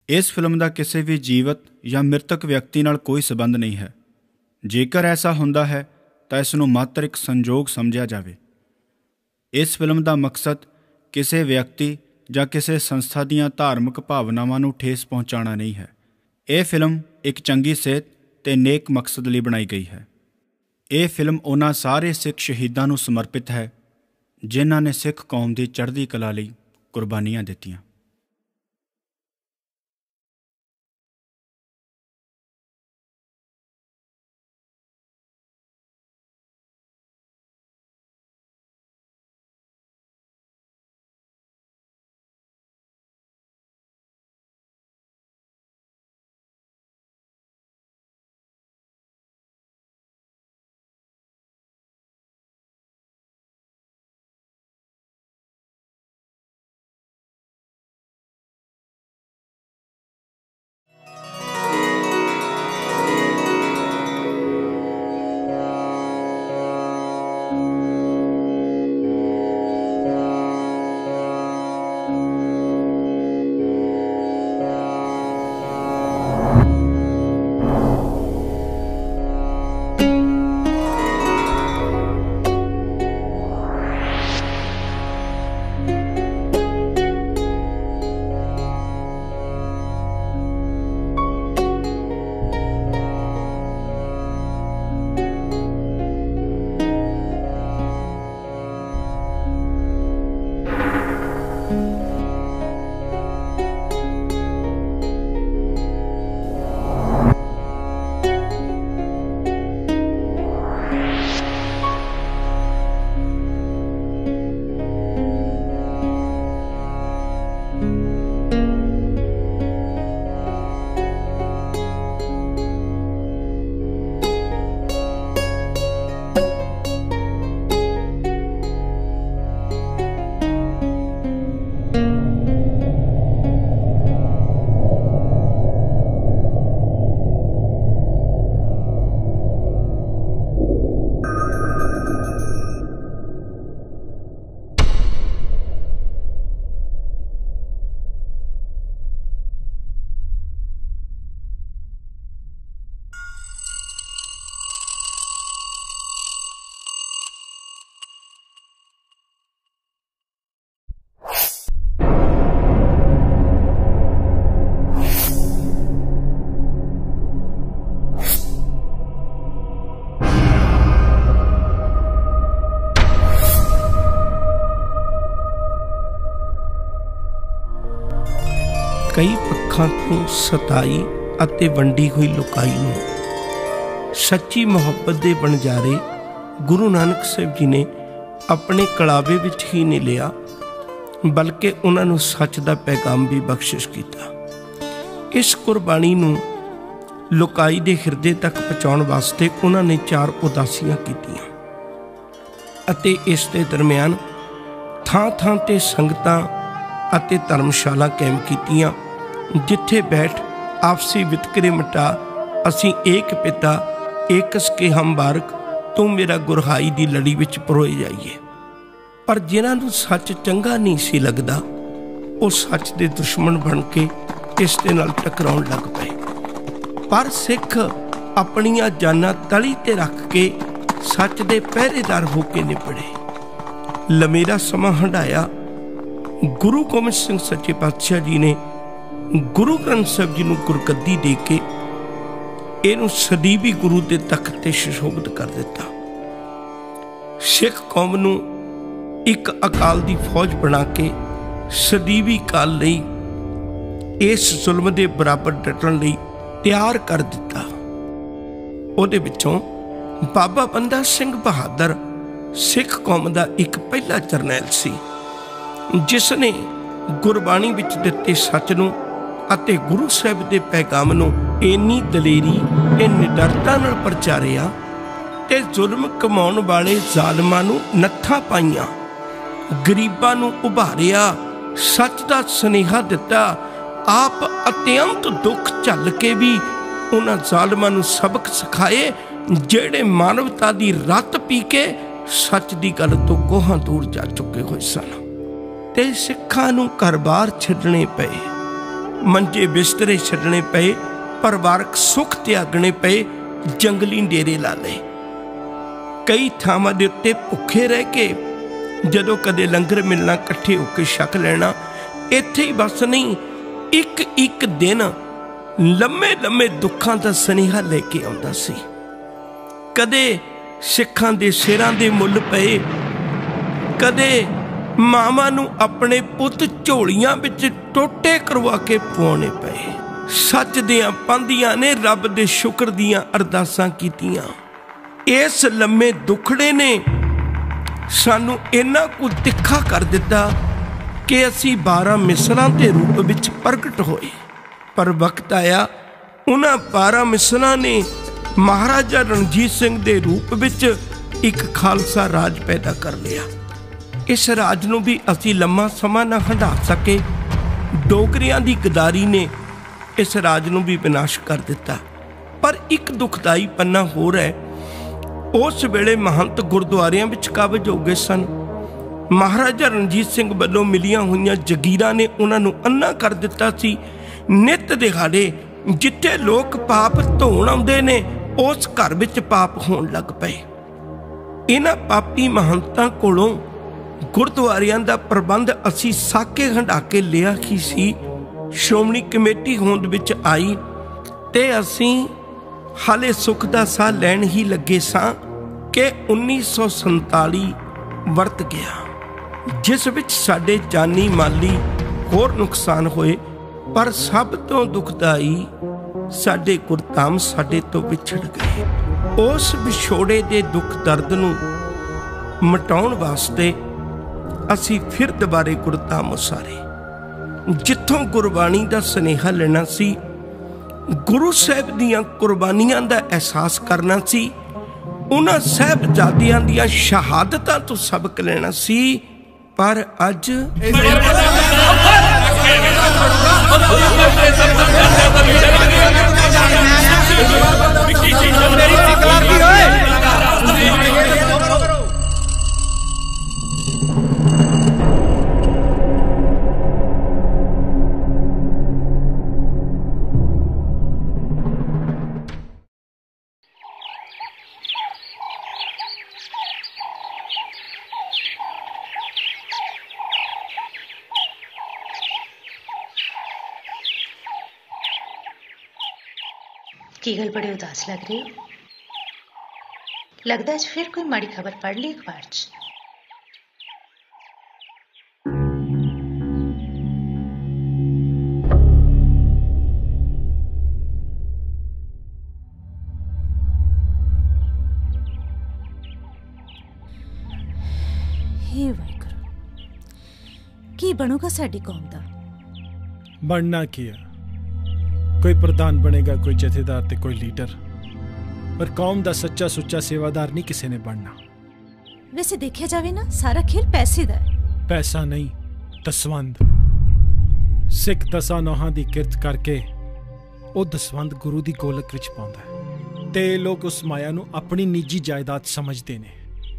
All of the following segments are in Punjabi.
इस फिल्म का किसी भी जीवित या मृतक व्यक्ति नाल कोई संबंध नहीं है। जेकर ऐसा हुंदा है तो इसनूं मात्र एक संजोग समझा जाए। इस फिल्म का मकसद किसी व्यक्ति या किसी संस्था दीयां धार्मिक भावनावां नूं ठेस पहुँचाना नहीं है। यह फिल्म एक चंगी सेहत ते नेक मकसद लिए बनाई गई है। यह फिल्म उन्हां सारे सिख शहीदां नूं समर्पित है जिन्हां ने सिख कौम की चढ़दी कला लई कुर्बानियां दित्तियां। कई पक्षां तो सताई अते वंडी हुई लुकाई नूं सच्ची मुहब्बत दे बनजारे गुरु नानक साहिब जी ने अपने कलावे विच ही नहीं लिया, बल्कि उन्हां नूं सच दा पैगाम भी बख्शिश कीता। इस कुर्बानी नूं लुकाई दे हिरदे तक पहुँचाउण वास्ते उन्हां ने 4 उदासियां कीतियां अते इस दे दरम्यान थां थां ते संगतां अते धर्मशाला कायम कीतियां, जिथे बैठ आपसी वितकरे मिटा असीं एक पिता एकस के हम बारक तू मेरा गुरहाई दी लड़ी विच परोए जाइए। पर जिन्हां नूं सच चंगा नहीं सी लगदा वो सच दे दुश्मन बन के इस दे नाल टकराउण लग पए। पर सिख अपनियां जानां तली ते रख के सच दे पहरेदार होके निपड़े। लमेरा समां हंडाया गुरु गोबिंद सिंह सच्चे पातशाह जी ने गुरु ग्रंथ साहिब जी नूं गुरगद्दी दे के इहनूं सदीवी गुरु दे तख्त ते सुशोभित कर दिता। सिख कौम नूं एक अकाल दी फौज बना के सदीवी काल लई इस जुल्म दे बराबर डटण लई तैयार कर दिता। उहदे विचों बाबा बंदा सिंह बहादुर सिख कौम दा एक पहला जरनैल सी, जिसने गुरबाणी विच दिते सच नूं अते गुरु साहिब दे पैगाम नूं इन्नी दलेरी ते निडरता नाल प्रचारिया ते जुल्म कमाउण वाले ज़ालिमां नूं नत्थां पाईयां, गरीबां नूं उभारिया, सच दा सुनेहा दिता। आप अत्यंत दुख झल के भी उन्हां ज़ालिमां नूं सबक सिखाए जिहड़े मानवता दी रत पी के सच दी गल तो कोहां दूर जा चुके होए सन ते सिखां नूं घर-बार छड्डणे पए। ਮੰਜੇ ਬਿਸਤਰੇ ਛੱਡਣੇ ਪਏ, ਪਰਿਵਾਰਕ ਸੁੱਖ ਤਿਆਗਣੇ ਪਏ, ਜੰਗਲੀ ਡੇਰੇ ਲਾ ਲਏ। ਕਈ ਥਾਵਾਂ ਦੇ ਉੱਤੇ ਭੁੱਖੇ ਰਹਿ ਕੇ ਜਦੋਂ ਕਦੇ ਲੰਗਰ ਮਿਲਣਾ ਇਕੱਠੇ ਹੋ ਕੇ ਛਕ ਲੈਣਾ। ਇੱਥੇ ਹੀ ਬਸ ਨਹੀਂ, ਇੱਕ ਇੱਕ ਦਿਨ ਲੰਮੇ ਲੰਮੇ ਦੁੱਖਾਂ ਦਾ ਸੁਨੇਹਾ ਲੈ ਕੇ ਆਉਂਦਾ ਸੀ। ਕਦੇ ਸਿੱਖਾਂ ਦੇ ਸਿਰਾਂ ਦੇ ਮੁੱਲ ਪਏ, ਕਦੇ ਮਾਵਾਂ ਨੂੰ ਆਪਣੇ ਪੁੱਤ ਝੋਲੀਆਂ ਵਿੱਚ ਟੋਟੇ ਕਰਵਾ ਕੇ ਪਵਾਉਣੇ ਪਏ। ਸੱਚ ਦੀਆਂ ਪਾਂਦੀਆਂ ਨੇ ਰੱਬ ਦੇ ਸ਼ੁਕਰ ਦੀਆਂ ਅਰਦਾਸਾਂ ਕੀਤੀਆਂ। ਇਸ ਲੰਮੇ ਦੁੱਖੜੇ ਨੇ ਸਾਨੂੰ ਇੰਨਾ ਕੁ ਤਿੱਖਾ ਕਰ ਦਿੱਤਾ ਕਿ ਅਸੀਂ 12 ਮਿਸਲਾਂ ਦੇ ਰੂਪ ਵਿੱਚ ਪ੍ਰਗਟ ਹੋਏ। ਪਰ ਵਕਤ ਆਇਆ, ਉਹਨਾਂ 12 ਮਿਸਲਾਂ ਨੇ ਮਹਾਰਾਜਾ ਰਣਜੀਤ ਸਿੰਘ ਦੇ ਰੂਪ ਵਿੱਚ ਇੱਕ ਖਾਲਸਾ ਰਾਜ ਪੈਦਾ ਕਰ ਲਿਆ। ਇਸ ਰਾਜ ਨੂੰ ਵੀ ਅਸੀਂ ਲੰਮਾ ਸਮਾਂ ਨਾ ਹੰਢਾ ਸਕੇ। ਡੋਗਰਿਆਂ ਦੀ ਗਦਾਰੀ ਨੇ ਇਸ ਰਾਜ ਨੂੰ ਵੀ ਵਿਨਾਸ਼ ਕਰ ਦਿੱਤਾ। ਪਰ ਇੱਕ ਦੁਖਦਾਈ ਪੰਨਾ ਹੋਰ ਹੈ, ਉਸ ਵੇਲੇ ਮਹੰਤ ਗੁਰਦੁਆਰਿਆਂ ਵਿੱਚ ਕਾਬਜ ਹੋ ਗਏ ਸਨ। ਮਹਾਰਾਜਾ ਰਣਜੀਤ ਸਿੰਘ ਵੱਲੋਂ ਮਿਲੀਆਂ ਹੋਈਆਂ ਜਗੀਰਾਂ ਨੇ ਉਹਨਾਂ ਨੂੰ ਅੰਨਾ ਕਰ ਦਿੱਤਾ ਸੀ। ਨਿੱਤ ਦਿਹਾੜੇ ਜਿੱਥੇ ਲੋਕ ਪਾਪ ਧੋਣ ਆਉਂਦੇ ਨੇ, ਉਸ ਘਰ ਵਿੱਚ ਪਾਪ ਹੋਣ ਲੱਗ ਪਏ। ਇਹਨਾਂ ਪਾਪੀ ਮਹੰਤਾਂ ਕੋਲੋਂ ਗੁਰਦੁਆਰਿਆਂ ਦਾ ਪ੍ਰਬੰਧ ਅਸੀਂ ਸਾਕੇ ਹੰਢਾ ਕੇ ਲਿਆ ਹੀ ਸੀ। ਸ਼੍ਰੋਮਣੀ ਕਮੇਟੀ ਹੋਂਦ ਵਿੱਚ ਆਈ ਤੇ ਅਸੀਂ ਹਾਲੇ ਸੁੱਖ ਦਾ ਸਾਹ ਲੈਣ ਹੀ ਲੱਗੇ ਸਾਂ ਕਿ 1947 ਵਰਤ ਗਿਆ, ਜਿਸ ਵਿੱਚ ਸਾਡੇ ਜਾਨੀ ਮਾਲੀ ਹੋਰ ਨੁਕਸਾਨ ਹੋਏ। ਪਰ ਸਭ ਤੋਂ ਦੁਖਦਾਈ, ਸਾਡੇ ਗੁਰਧਾਮ ਸਾਡੇ ਤੋਂ ਵਿਛੜ ਗਏ। ਉਸ ਵਿਛੋੜੇ ਦੇ ਦੁੱਖ ਦਰਦ ਨੂੰ ਮਿਟਾਉਣ ਵਾਸਤੇ ਅਸੀਂ ਫਿਰ ਦੁਬਾਰੇ ਗੁਰਧਾਮ ਉਸਾਰੇ, ਜਿੱਥੋਂ ਗੁਰਬਾਣੀ ਦਾ ਸੁਨੇਹਾ ਲੈਣਾ ਸੀ, ਗੁਰੂ ਸਾਹਿਬ ਦੀਆਂ ਕੁਰਬਾਨੀਆਂ ਦਾ ਅਹਿਸਾਸ ਕਰਨਾ ਸੀ, ਉਹਨਾਂ ਸਾਹਿਬਜ਼ਾਦਿਆਂ ਦੀਆਂ ਸ਼ਹਾਦਤਾਂ ਤੋਂ ਸਬਕ ਲੈਣਾ ਸੀ। ਪਰ ਅੱਜ की गल बड़े उदास लग रही हो? लगता है फिर कोई माड़ी खबर पढ़ ली अखबार च। हे वाहिगुरू, की बनूगा साडी कौम दा? बनना की है? कोई प्रधान बनेगा, कोई जथेदार ते कोई लीडर, पर कौम दा सच्चा सुच्चा सेवादार नहीं किसी ने बनना। वैसे देखा जाए ना, सारा खेल पैसे दा है। पैसा नहीं, दसवंध। सिख 10 नौहां दी किरत करके वो दसवंध गुरु दी गोलक विच पाउंदा है ते लोग उस माया नू अपनी निजी जायदाद समझते ने।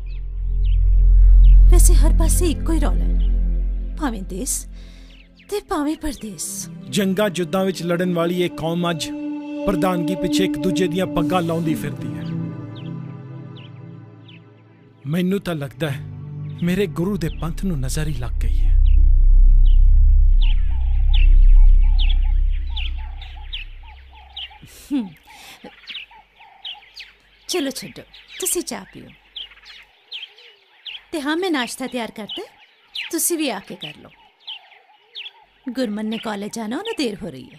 वैसे हर पासे इक्को ही रौला है, भावें देश ते भावें परदेस। जंगा युद्धां विच लड़न वाली ये कौम अज प्रधानगी पिछे एक दूजे दियां पग्गां लाउंदी फिरदी है। मैनू तां लगदा है मेरे गुरु दे पंथ नू नजर ही लग गई है। चलो छड्डो, तुसी चाह पियो ते हाँ, मैं नाश्ता तैयार करते, तुसी भी आके कर लो। गुरमन ने कॉलेज जाना, उन्हें देर हो रही है।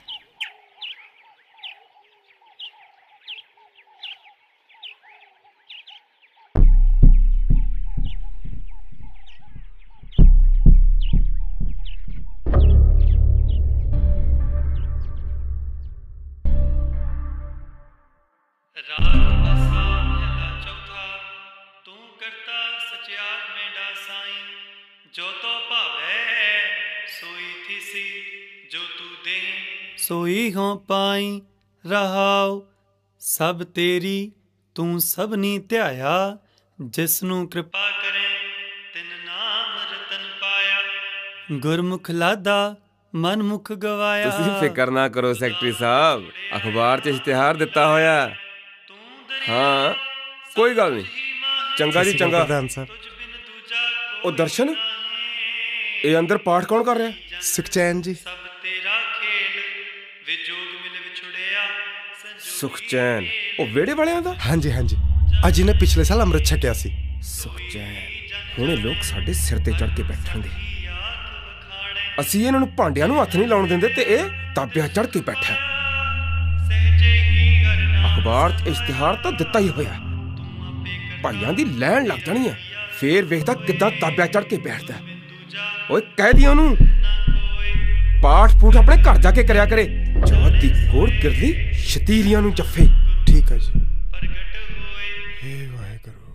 सोई हों पाई रहाओ सब तेरी, तू सबनी ध्याया, जिसनू कृपा करें तिन नाम रतन पाया। गुरमुख लादा ਮਨ ਮੁਖ ਗਵਾਇਆ। ਤੁਸੀਂ ਫਿਕਰ ਨਾ ਕਰੋ ਸੈਕਟਰੀ ਸਾਹਿਬ, ਅਖਬਾਰ 'ਚ ਇਸ਼ਤਿਹਾਰ ਦਿੱਤਾ ਹੋਇਆ। ਹਾਂ ਕੋਈ ਗੱਲ ਨਹੀਂ, ਚੰਗਾ ਜੀ ਚੰਗਾ। ਪ੍ਰਧਾਨ ਸਾਹਿਬ, ਉਹ ਦਰਸ਼ਨ, ਇਹ ਅੰਦਰ ਪਾਠ ਕੌਣ ਕਰ ਰਿਹਾ? ਸੁਖਚੈਨ ਜੀ। ਸੁਖਚੈਨ, ਉਹ ਵਿਹੜੇ ਵਾਲਿਆਂ ਦਾ? ਹਾਂਜੀ ਹਾਂਜੀ, ਅੱਜ ਇਹਨੇ ਪਿਛਲੇ ਸਾਲ ਅੰਮ੍ਰਿਤ ਛਕਿਆ ਸੀ। ਸੁਖਚੈਨ, ਹੁਣ ਇਹ ਲੋਕ ਸਾਡੇ ਸਿਰ ਤੇ ਚੜ ਕੇ ਬੈਠਣਗੇ। ਅਸੀਂ ਇਹਨਾਂ ਨੂੰ ਭਾਂਡਿਆਂ ਨੂੰ ਹੱਥ ਨਹੀਂ ਲਾਉਣ ਦਿੰਦੇ ਤੇ ਇਹ ਤਾਬਿਆਂ ਚੜ ਕੇ ਬੈਠਾ। ਅਖਬਾਰ 'ਚ ਇਸ਼ਤਿਹਾਰ ਤਾਂ ਦਿੱਤਾ ਹੀ ਹੋਇਆ, ਭਾਈਆਂ ਦੀ ਲੈਣ ਲੱਗ ਜਾਣੀ ਹੈ। ਫੇਰ ਵੇਖਦਾ ਕਿੱਦਾਂ ਤਾਬਿਆਂ ਚੜ ਕੇ ਬੈਠਦਾ। ਓਏ ਕਹਿ ਦਿਓ ਉਹਨੂੰ ਪਾਠ ਪੂਠ ਆਪਣੇ ਘਰ ਜਾ ਕੇ ਕਰਿਆ ਕਰੇ। ਜਾਤ ਦੀ ਕੋੜ ਗਿਰਦੀ ਸ਼ਤੀਰੀਆਂ ਨੂੰ ਜੱਫੇ। ਠੀਕ ਹੈ ਜੀ। ਹੇ ਵਾਹਿਗੁਰੂ।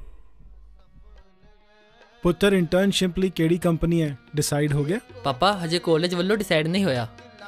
ਪੁੱਤਰ, ਇੰਟਰਨਸ਼ਿਪ ਲਈ ਕਿਹੜੀ ਕੰਪਨੀ ਹੈ ਡਿਸਾਈਡ ਹੋ ਗਿਆ? ਪਾਪਾ ਹਜੇ ਕਾਲਜ ਵੱਲੋਂ ਡਿਸਾਈਡ ਨਹੀਂ ਹੋਇਆ।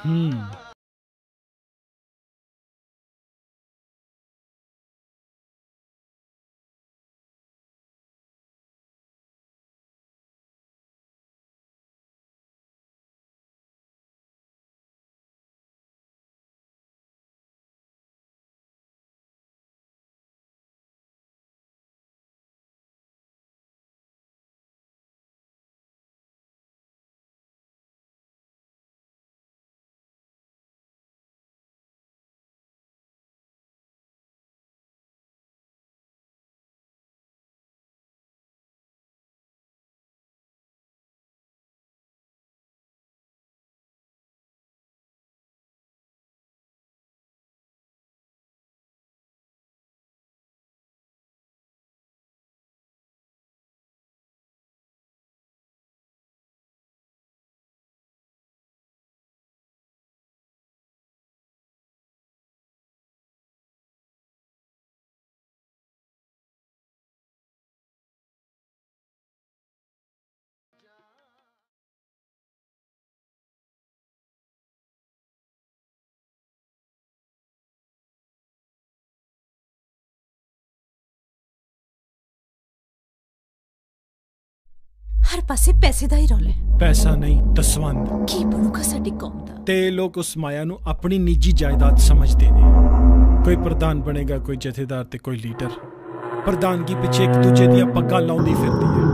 ਹਰ ਪਾਸੇ ਪੈਸੇ ਦਾ ਹੀ ਰੌਲਾ ਹੈ। ਪੈਸਾ ਨਹੀਂ, ਦਸਵੰਧ। ਕੀ ਬਣੂਗਾ ਸਾਡੀ ਕੌਮ ਦਾ? ਤੇ ਲੋਕ ਉਸ ਮਾਇਆ ਨੂੰ ਆਪਣੀ ਨਿੱਜੀ ਜਾਇਦਾਦ ਸਮਝਦੇ ਨੇ। ਕੋਈ ਪ੍ਰਧਾਨ ਬਣੇਗਾ, ਕੋਈ ਜਥੇਦਾਰ ਤੇ ਕੋਈ ਲੀਡਰ। ਪ੍ਰਧਾਨਗੀ ਪਿੱਛੇ ਇੱਕ ਦੂਜੇ ਦੀਆਂ ਪੱਗਾਂ ਲਾਉਂਦੀ ਫਿਰਦੀ ਹੈ।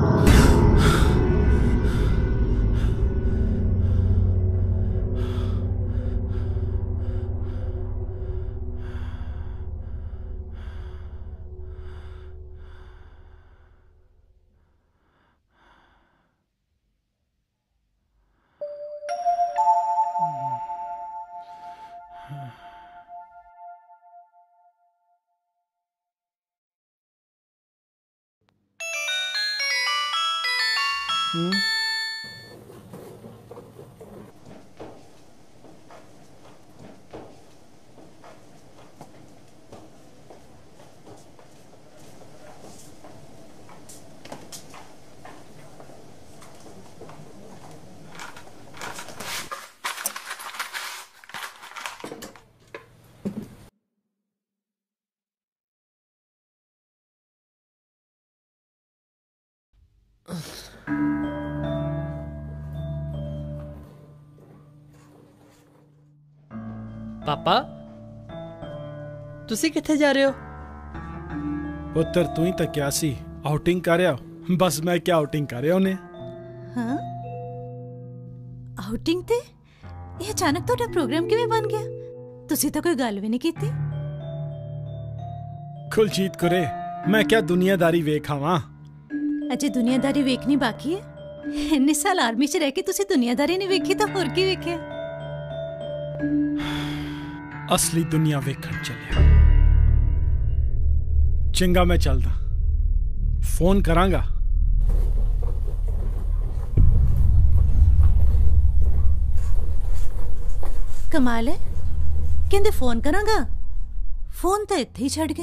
ਪਾਪਾ, ਤੁਸੀਂ ਕਿੱਥੇ ਜਾ ਰਹੇ ਹੋ? ਪੁੱਤਰ, ਤੂੰ ਹੀ ਤਾਂ ਕਿਹਾ ਸੀ ਆਊਟਿੰਗ ਕਰ ਰਿਹਾ। ਬਸ ਮੈਂ ਕਿਹਾ ਆਊਟਿੰਗ ਕਰ ਰਿਹਾ ਉਹਨੇ। ਹਾਂ, ਆਊਟਿੰਗ ਤੇ ਇਹ ਅਚਾਨਕ ਤੁਹਾਡਾ ਪ੍ਰੋਗਰਾਮ ਕਿਵੇਂ ਬਣ ਗਿਆ? ਤੁਸੀਂ ਤਾਂ ਕੋਈ ਗੱਲ ਵੀ ਨਹੀਂ ਕੀਤੀ। ਕੁਲਜੀਤ ਕੁਰੇ, ਮੈਂ ਕਿਹਾ ਦੁਨੀਆਦਾਰੀ ਵੇਖ ਆਵਾਂ। ਅਜੇ ਦੁਨੀਆਦਾਰੀ ਵੇਖਣੀ ਬਾਕੀ ਹੈ। ਇੰਨੇ ਸਾਲ ਆਰਮੀ 'ਚ ਰਹਿ ਕੇ ਤੁਸੀਂ ਦੁਨੀਆਦਾਰੀ ਨਹੀਂ ਵੇਖੀ ਤਾਂ ਹੋਰ ਕੀ ਵੇਖਿਆ? ਅਸਲੀ ਦੁਨੀਆ ਵੇਖਣ ਚੱਲਿਆ। ਚੰਗਾ, ਮੈਂ ਚੱਲਦਾ, ਫੋਨ ਕਰਾਂਗਾ। ਕਮਾਲ ਹੈ, ਕਹਿੰਦੇ ਫੋਨ ਕਰਾਂਗਾ, ਫੋਨ ਤਾਂ ਇੱਥੇ ਹੀ ਛੱਡ ਗਏ।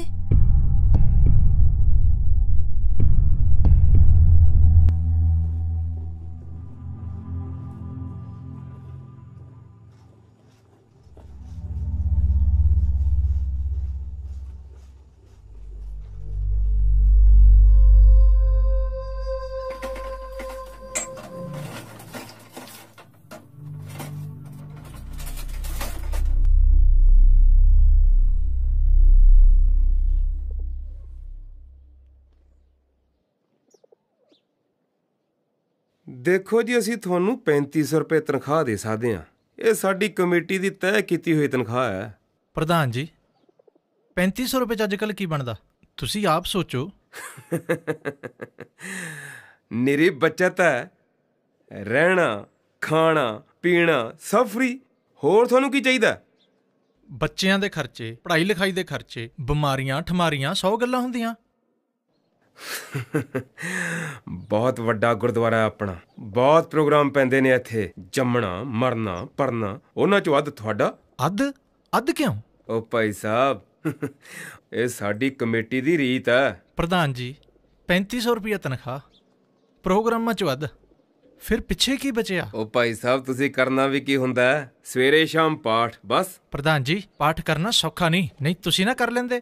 ਦੇਖੋ ਜੀ, ਅਸੀਂ ਤੁਹਾਨੂੰ 3500 ਰੁਪਏ ਤਨਖਾਹ ਦੇ ਸਕਦੇ ਹਾਂ। ਇਹ ਸਾਡੀ ਕਮੇਟੀ ਦੀ ਤੈਅ ਕੀਤੀ ਹੋਈ ਤਨਖਾਹ ਹੈ। ਪ੍ਰਧਾਨ ਜੀ, 3500 ਰੁਪਏ 'ਚ ਅੱਜ ਕੱਲ੍ਹ ਕੀ ਬਣਦਾ? ਤੁਸੀਂ ਆਪ ਸੋਚੋ। ਨਿਰੀ ਬੱਚਤ ਹੈ। ਰਹਿਣਾ, ਖਾਣਾ, ਪੀਣਾ ਸਭ ਫ੍ਰੀ। ਹੋਰ ਤੁਹਾਨੂੰ ਕੀ ਚਾਹੀਦਾ? ਬੱਚਿਆਂ ਦੇ ਖਰਚੇ, ਪੜ੍ਹਾਈ ਲਿਖਾਈ ਦੇ ਖਰਚੇ, ਬਿਮਾਰੀਆਂ ਠਮਾਰੀਆਂ 100 ਗੱਲਾਂ ਹੁੰਦੀਆਂ। ਬਹੁਤ ਵੱਡਾ ਗੁਰਦੁਆਰਾ ਆਪਣਾ, ਬਹੁਤ ਪ੍ਰੋਗਰਾਮ ਪੈਂਦੇ ਨੇ ਇੱਥੇ। ਜੰਮਣਾ, ਮਰਨਾ, ਪਰਨਾ, ਉਹਨਾਂ ਚੋਂ ਅੱਧ ਤੁਹਾਡਾ। ਅੱਧ ਕਿਉਂ? ਉਹ ਭਾਈ ਸਾਹਿਬ, ਇਹ ਸਾਡੀ ਕਮੇਟੀ ਦੀ ਰੀਤ ਹੈ। ਪ੍ਰਧਾਨ ਜੀ, 3500 ਰੁਪਏ ਤਨਖਾਹ, ਪ੍ਰੋਗਰਾਮਾਂ ਚੋਂ ਅੱਧ, ਫਿਰ ਪਿੱਛੇ ਕੀ ਬਚਿਆ? ਉਹ ਭਾਈ ਸਾਹਿਬ, ਤੁਸੀਂ ਕਰਨਾ ਵੀ ਕੀ ਹੁੰਦਾ ਹੈ? ਸਵੇਰੇ ਸ਼ਾਮ ਪਾਠ, ਬਸ। ਪ੍ਰਧਾਨ ਜੀ, ਪਾਠ ਕਰਨਾ ਸੌਖਾ ਨਹੀਂ ਤੁਸੀਂ ਨਾ ਕਰ ਲੈਂਦੇ?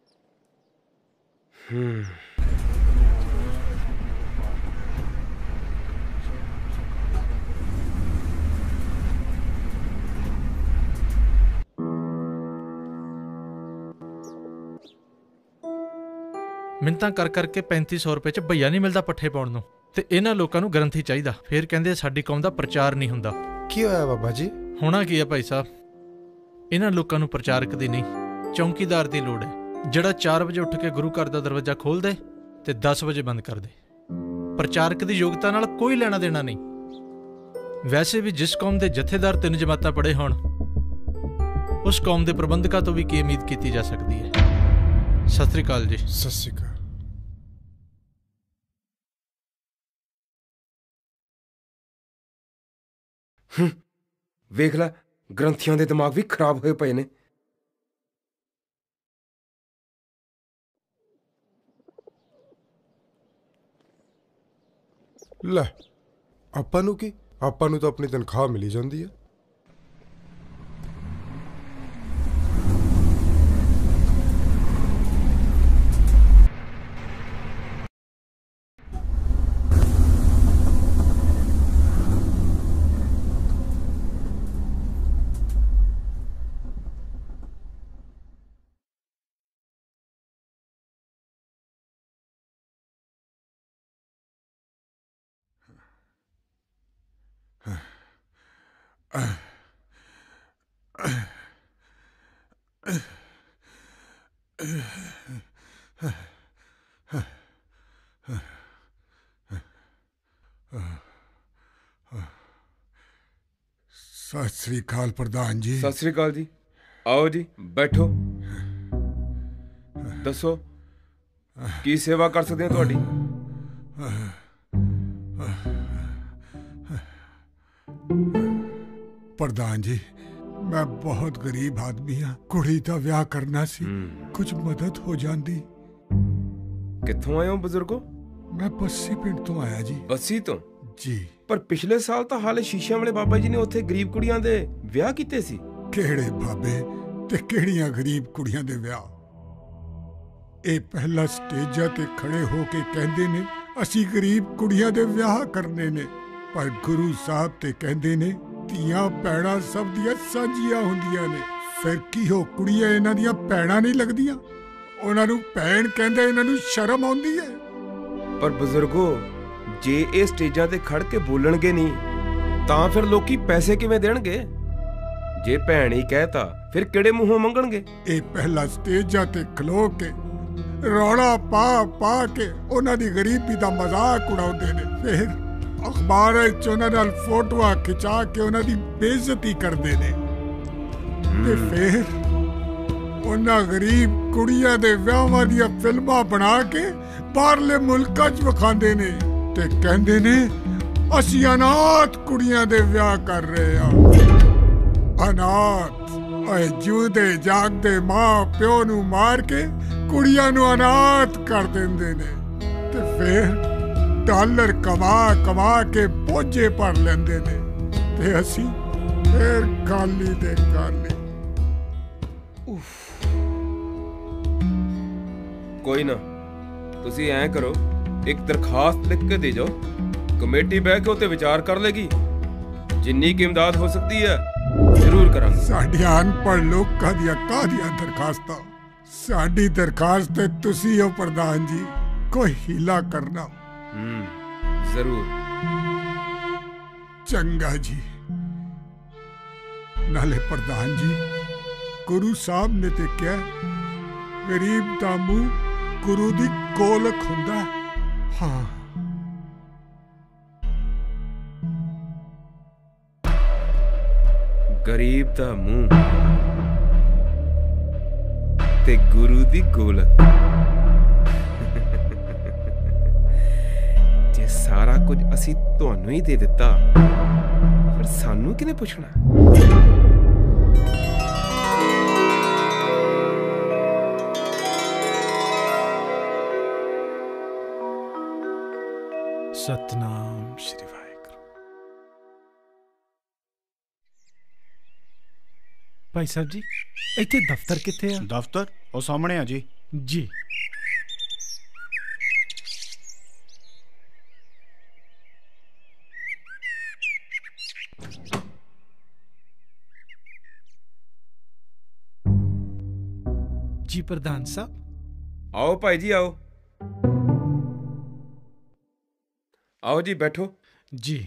ਮਿੰਨਤਾਂ ਕਰ ਕਰਕੇ 3500 ਰੁਪਏ 'ਚ ਭਈਆ ਨਹੀਂ ਮਿਲਦਾ ਪੱਠੇ ਪਾਉਣ ਨੂੰ, ਤੇ ਇਹਨਾਂ ਲੋਕਾਂ ਨੂੰ ਗ੍ਰੰਥੀ ਚਾਹੀਦਾ। ਫਿਰ ਕਹਿੰਦੇ ਸਾਡੀ ਕੌਮ ਦਾ ਪ੍ਰਚਾਰ ਨਹੀਂ ਹੁੰਦਾ। ਕੀ ਹੋਇਆ ਬਾਬਾ ਜੀ? ਹੋਣਾ ਕੀ ਹੈ ਭਾਈ ਸਾਹਿਬ, ਇਹਨਾਂ ਲੋਕਾਂ ਨੂੰ ਪ੍ਰਚਾਰਕ ਦੀ ਨਹੀਂ, ਚੌਂਕੀਦਾਰ ਦੀ ਲੋੜ ਹੈ, ਜਿਹੜਾ 4 ਵਜੇ ਉੱਠ ਕੇ ਗੁਰੂ ਘਰ ਦਾ ਦਰਵਾਜ਼ਾ ਖੋਲ੍ਹ ਦੇ ਤੇ 10 ਵਜੇ ਬੰਦ ਕਰ ਦੇ। ਪ੍ਰਚਾਰਕ ਦੀ ਯੋਗਤਾ ਨਾਲ ਕੋਈ ਲੈਣਾ ਦੇਣਾ ਨਹੀਂ। ਵੈਸੇ ਵੀ ਜਿਸ ਕੌਮ ਦੇ ਜਥੇਦਾਰ 3 ਜਮਾਤਾਂ ਪੜ੍ਹੇ ਹੋਣ, ਉਸ ਕੌਮ ਦੇ ਪ੍ਰਬੰਧਕਾਂ ਤੋਂ ਵੀ ਕੀ ਉਮੀਦ ਕੀਤੀ ਜਾ ਸਕਦੀ ਹੈ? ਸਤਿ ਸ੍ਰੀ ਅਕਾਲ ਜੀ। ਸਤਿ ਸ੍ਰੀ ਅਕਾਲ। ਵੇਖ ਲੈ, ਗ੍ਰੰਥੀਆਂ ਦੇ ਦਿਮਾਗ ਵੀ ਖਰਾਬ ਹੋਏ ਪਏ ਨੇ। ਲੈ, ਆਪਾਂ ਨੂੰ ਕੀ? ਆਪਾਂ ਨੂੰ ਤਾਂ ਆਪਣੀ ਤਨਖਾਹ ਮਿਲੀ ਜਾਂਦੀ ਹੈ। ਸਤਿ ਸ੍ਰੀ ਅਕਾਲ ਪ੍ਰਧਾਨ ਜੀ। ਸਤਿ ਸ੍ਰੀ ਅਕਾਲ ਜੀ। ਆਓ ਜੀ, ਬੈਠੋ। ਦੱਸੋ, ਕੀ ਸੇਵਾ ਕਰ ਸਕਦੇ ਹਾਂ ਤੁਹਾਡੀ? ਪ੍ਰਧਾਨ ਜੀ, ਮੈਂ ਬਹੁਤ ਗਰੀਬ ਆਦਮੀ ਹਾਂ। ਕੁੜੀ ਦਾ ਵਿਆਹ ਕਰਨਾ ਸੀ, ਕੁਝ ਮਦਦ ਹੋ ਜਾਂਦੀ। ਕਿੱਥੋਂ ਆਏ ਹੋ ਬਜ਼ੁਰਗੋ? ਮੈਂ ਬੱਸੀ ਪਿੰਡ ਤੋਂ ਆਇਆ ਜੀ। ਬੱਸੀ ਤੋਂ? ਜੀ। ਪਰ ਪਿਛਲੇ ਸਾਲ ਤਾਂ ਹਾਲੇ ਸ਼ੀਸ਼ਿਆਂ ਵਾਲੇ ਬਾਬਾ ਜੀ ਨੇ ਉੱਥੇ ਗਰੀਬ ਕੁੜੀਆਂ ਦੇ ਵਿਆਹ ਕੀਤੇ ਸੀ। ਕਿਹੜੇ ਬਾਬੇ ਤੇ ਕਿਹੜੀਆਂ ਗਰੀਬ ਕੁੜੀਆਂ ਦੇ ਵਿਆਹ? ਇਹ ਪਹਿਲਾ ਸਟੇਜਾਂ ਤੇ ਖੜੇ ਹੋ ਕੇ ਕਹਿੰਦੇ ਨੇ ਅਸੀਂ ਗਰੀਬ ਕੁੜੀਆਂ ਦੇ ਵਿਆਹ ਕਰਨੇ ਨੇ, ਪਰ ਗੁਰੂ ਸਾਹਿਬ ਤੇ ਕਹਿੰਦੇ ਨੇ ਧੀਆਂ ਭੈਣਾਂ ਸਭ ਦੀਆਂ ਸਾਂਝੀਆਂ ਹੁੰਦੀਆਂ ਨੇ। ਫਿਰ ਕੀ ਹੋ, ਕੁੜੀਆਂ ਇਹਨਾਂ ਦੀਆਂ ਭੈਣਾਂ ਨਹੀਂ ਲੱਗਦੀਆਂ? ਉਹਨਾਂ ਨੂੰ ਭੈਣ ਕਹਿੰਦੇ, ਇਹਨਾਂ ਨੂੰ ਸ਼ਰਮ ਆਉਂਦੀ ਹੈ। ਪਰ ਬਜ਼ੁਰਗੋ, ਜੇ ਇਹ ਸਟੇਜਾਂ ਤੇ ਖੜ ਕੇ ਬੋਲਣਗੇ ਨਹੀਂ ਤਾਂ ਫਿਰ ਲੋਕੀ ਪੈਸੇ ਕਿਵੇਂ ਦੇਣਗੇ? ਜੇ ਭੈਣ ਹੀ ਕਹਿਤਾ ਫਿਰ ਕਿਹੜੇ ਮੂੰਹੋਂ ਮੰਗਣਗੇ? ਇਹ ਪਹਿਲਾ ਸਟੇਜਾਂ ਤੇ ਖਲੋ ਕੇ ਰੌਲਾ ਪਾ ਕੇ ਉਹਨਾਂ ਦੀ ਗਰੀਬੀ ਦਾ ਮਜ਼ਾਕ ਉਡਾਉਂਦੇ ਨੇ, ਫਿਰ ਅਖਬਾਰਾਂ 'ਚ ਉਹਨਾਂ ਨਾਲ ਫੋਟੋਆਂ ਖਿਚਾ ਕੇ ਉਹਨਾਂ ਦੀ ਬੇਇੱਜ਼ਤੀ ਕਰਦੇ ਨੇ, ਤੇ ਫਿਰ ਉਹਨਾਂ ਗਰੀਬ ਕੁੜੀਆਂ ਦੇ ਵਿਆਹਾਂ ਦੀਆਂ ਫਿਲਮਾਂ ਬਣਾ ਕੇ ਬਾਹਰਲੇ ਮੁਲਕਾਂ 'ਚ ਵਿਖਾਉਂਦੇ ਨੇ ਤੇ ਕਹਿੰਦੇ ਨੇ ਅਸੀਂ ਅਨਾਥ ਕੁੜੀਆਂ ਦੇ ਵਿਆਹ ਕਰ ਰਹੇ ਹਾਂ। ਅਨਾਥ? ਓਏ, ਜਿਉਂਦੇ ਜਾਗਦੇ ਮਾਂ ਪਿਓ ਨੂੰ ਮਾਰ ਕੇ ਕੁੜੀਆਂ ਨੂੰ ਅਨਾਥ ਕਰ ਦਿੰਦੇ ਨੇ, ਤੇ ਫਿਰ ਡਾਲਰ ਕਮਾ ਕੇ ਬੋਝੇ ਭਰ ਲੈਂਦੇ ਨੇ, ਤੇ ਅਸੀਂ ਫਿਰ ਖਾਲੀ ਦੇ ਖਾਲੀ। ਕੋਈ ਨਾ, ਤੁਸੀਂ ਐਂ ਕਰੋ, ਇੱਕ ਦਰਖਾਸਤ ਲਿਖ ਕੇ ਦੇ ਜਾਓ, ਕਮੇਟੀ ਬਹਿ ਕੇ ਉੱਤੇ ਵਿਚਾਰ ਕਰ ਲੇਗੀ। ਜਿੰਨੀ ਕੀ ਇਮਦਾਦ ਹੋ ਸਕਦੀ ਹੈ ਜ਼ਰੂਰ ਕਰਾਂਗੇ। ਸਾਡੀਆਂ ਅਨਪੜ੍ਹ ਲੋਕਾਂ ਦੀਆਂ ਕਾਹਦੀਆਂ ਦਰਖਾਸਤਾਂ? ਸਾਡੀ ਦਰਖਾਸਤ ਤੇ ਤੁਸੀਂ ਹੋ ਪ੍ਰਧਾਨ ਜੀ, ਕੋਈ ਹੀਲਾ ਕਰਨਾ। ਜ਼ਰੂਰ। ਚੰਗਾ ਜੀ। ਨਾਲੇ ਪ੍ਰਧਾਨ ਜੀ, ਗੁਰੂ ਸਾਹਿਬ ਨੇ ਤੇ ਕਿਹਾ ਗਰੀਬ ਦਾ ਮੂੰਹ ਗੁਰੂ ਦੀ ਗੋਲਕ ਹੁੰਦਾ। ਹਾਂ, ਗਰੀਬ ਦਾ ਮੂੰਹ ਤੇ ਗੁਰੂ ਦੀ ਗੋਲਕ। ਜੇ ਸਾਰਾ ਕੁਝ ਅਸੀਂ ਤੁਹਾਨੂੰ ਹੀ ਦੇ ਦਿੱਤਾ, ਫਿਰ ਸਾਨੂੰ ਕਿਹਨੇ ਪੁੱਛਣਾ? ਸਤਨਾਮ ਸ਼੍ਰੀ ਵਾਹਿਗੁਰੂ। ਭਾਈ ਸਾਹਿਬ ਜੀ, ਇੱਥੇ ਦਫ਼ਤਰ ਕਿੱਥੇ ਆ? ਦਫ਼ਤਰ ਉਹ ਸਾਹਮਣੇ ਆ ਜੀ। ਜੀ। ਜੀ ਪ੍ਰਧਾਨ ਸਾਹਿਬ। ਆਓ ਭਾਈ ਜੀ, ਆਓ ਆਓ ਜੀ, ਬੈਠੋ। ਜੀ।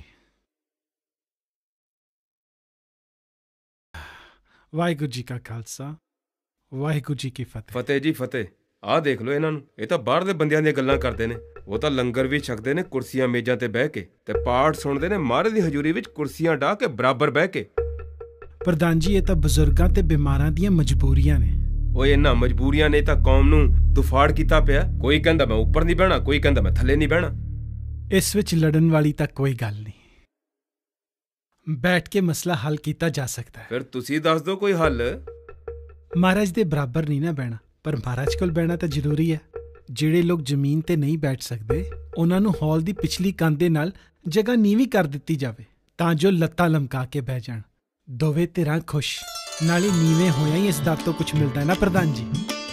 ਵਾਹਿਗੁਰੂ ਜੀ ਕਾ ਖਾਲਸਾ, ਵਾਹਿਗੁਰੂ ਜੀ ਕੀ ਫਤਿਹ। ਫਤਿਹ ਜੀ ਫਤਿਹ। ਆਹ ਦੇਖ ਲਓ ਇਹਨਾਂ ਨੂੰ, ਇਹ ਤਾਂ ਬਾਹਰ ਦੇ ਬੰਦਿਆਂ ਦੀਆਂ ਗੱਲਾਂ ਕਰਦੇ ਨੇ। ਉਹ ਤਾਂ ਲੰਗਰ ਵੀ ਛਕਦੇ ਨੇ ਕੁਰਸੀਆਂ ਮੇਜ਼ਾਂ ਤੇ ਬਹਿ ਕੇ, ਤੇ ਪਾਠ ਸੁਣਦੇ ਨੇ ਮਹਾਰਾਜ ਦੀ ਹਜ਼ੂਰੀ ਵਿੱਚ ਕੁਰਸੀਆਂ ਢਾਹ ਕੇ ਬਰਾਬਰ ਬਹਿ ਕੇ। ਪ੍ਰਧਾਨ ਜੀ, ਇਹ ਤਾਂ ਬਜ਼ੁਰਗਾਂ ਤੇ ਬਿਮਾਰਾਂ ਦੀਆਂ ਮਜਬੂਰੀਆਂ ਨੇ। ਓਏ ਇਹਨਾਂ ਮਜਬੂਰੀਆਂ ਨੇ ਤਾਂ ਕੌਮ ਨੂੰ ਦੁਫਾੜ ਕੀਤਾ ਪਿਆ। ਕੋਈ ਕਹਿੰਦਾ ਮੈਂ ਉੱਪਰ ਨਹੀਂ ਬਹਿਣਾ, ਕੋਈ ਕਹਿੰਦਾ ਮੈਂ ਥੱਲੇ ਨਹੀਂ ਬਹਿਣਾ। ਇਸ ਵਿੱਚ ਲੜਨ ਵਾਲੀ ਤਾਂ ਕੋਈ ਗੱਲ ਨਹੀਂ। ਬੈਠ ਕੇ ਮਸਲਾ ਹੱਲ ਕੀਤਾ ਜਾ ਸਕਦਾ ਹੈ। ਫਿਰ ਤੁਸੀਂ ਦੱਸ ਦਿਓ ਕੋਈ ਹੱਲ। ਮਹਾਰਾਜ ਦੇ ਬਰਾਬਰ ਨਹੀਂ ਨਾ ਬਹਿਣਾ, ਪਰ ਮਹਾਰਾਜ ਕੋਲ ਬਹਿਣਾ ਤਾਂ ਜ਼ਰੂਰੀ ਹੈ। ਜਿਹੜੇ ਲੋਕ ਜ਼ਮੀਨ ਤੇ ਨਹੀਂ ਬੈਠ ਸਕਦੇ, ਉਹਨਾਂ ਨੂੰ ਹਾਲ ਦੀ ਪਿਛਲੀ ਕੰਧ ਦੇ ਨਾਲ ਜਗ੍ਹਾ ਨੀਵੀਂ ਕਰ ਦਿੱਤੀ ਜਾਵੇ, ਤਾਂ ਜੋ ਲੱਤਾਂ ਲਮਕਾ ਕੇ ਬਹਿ ਜਾਣ। ਦੋਵੇਂ ਧਿਰਾਂ ਖੁਸ਼। ਨਾਲੇ ਨੀਵੇਂ ਹੋਇਆ ਹੀ ਇਸ ਦਰ ਤੋਂ ਕੁਝ ਮਿਲਦਾ ਹੈ ਨਾ ਪ੍ਰਧਾਨ ਜੀ।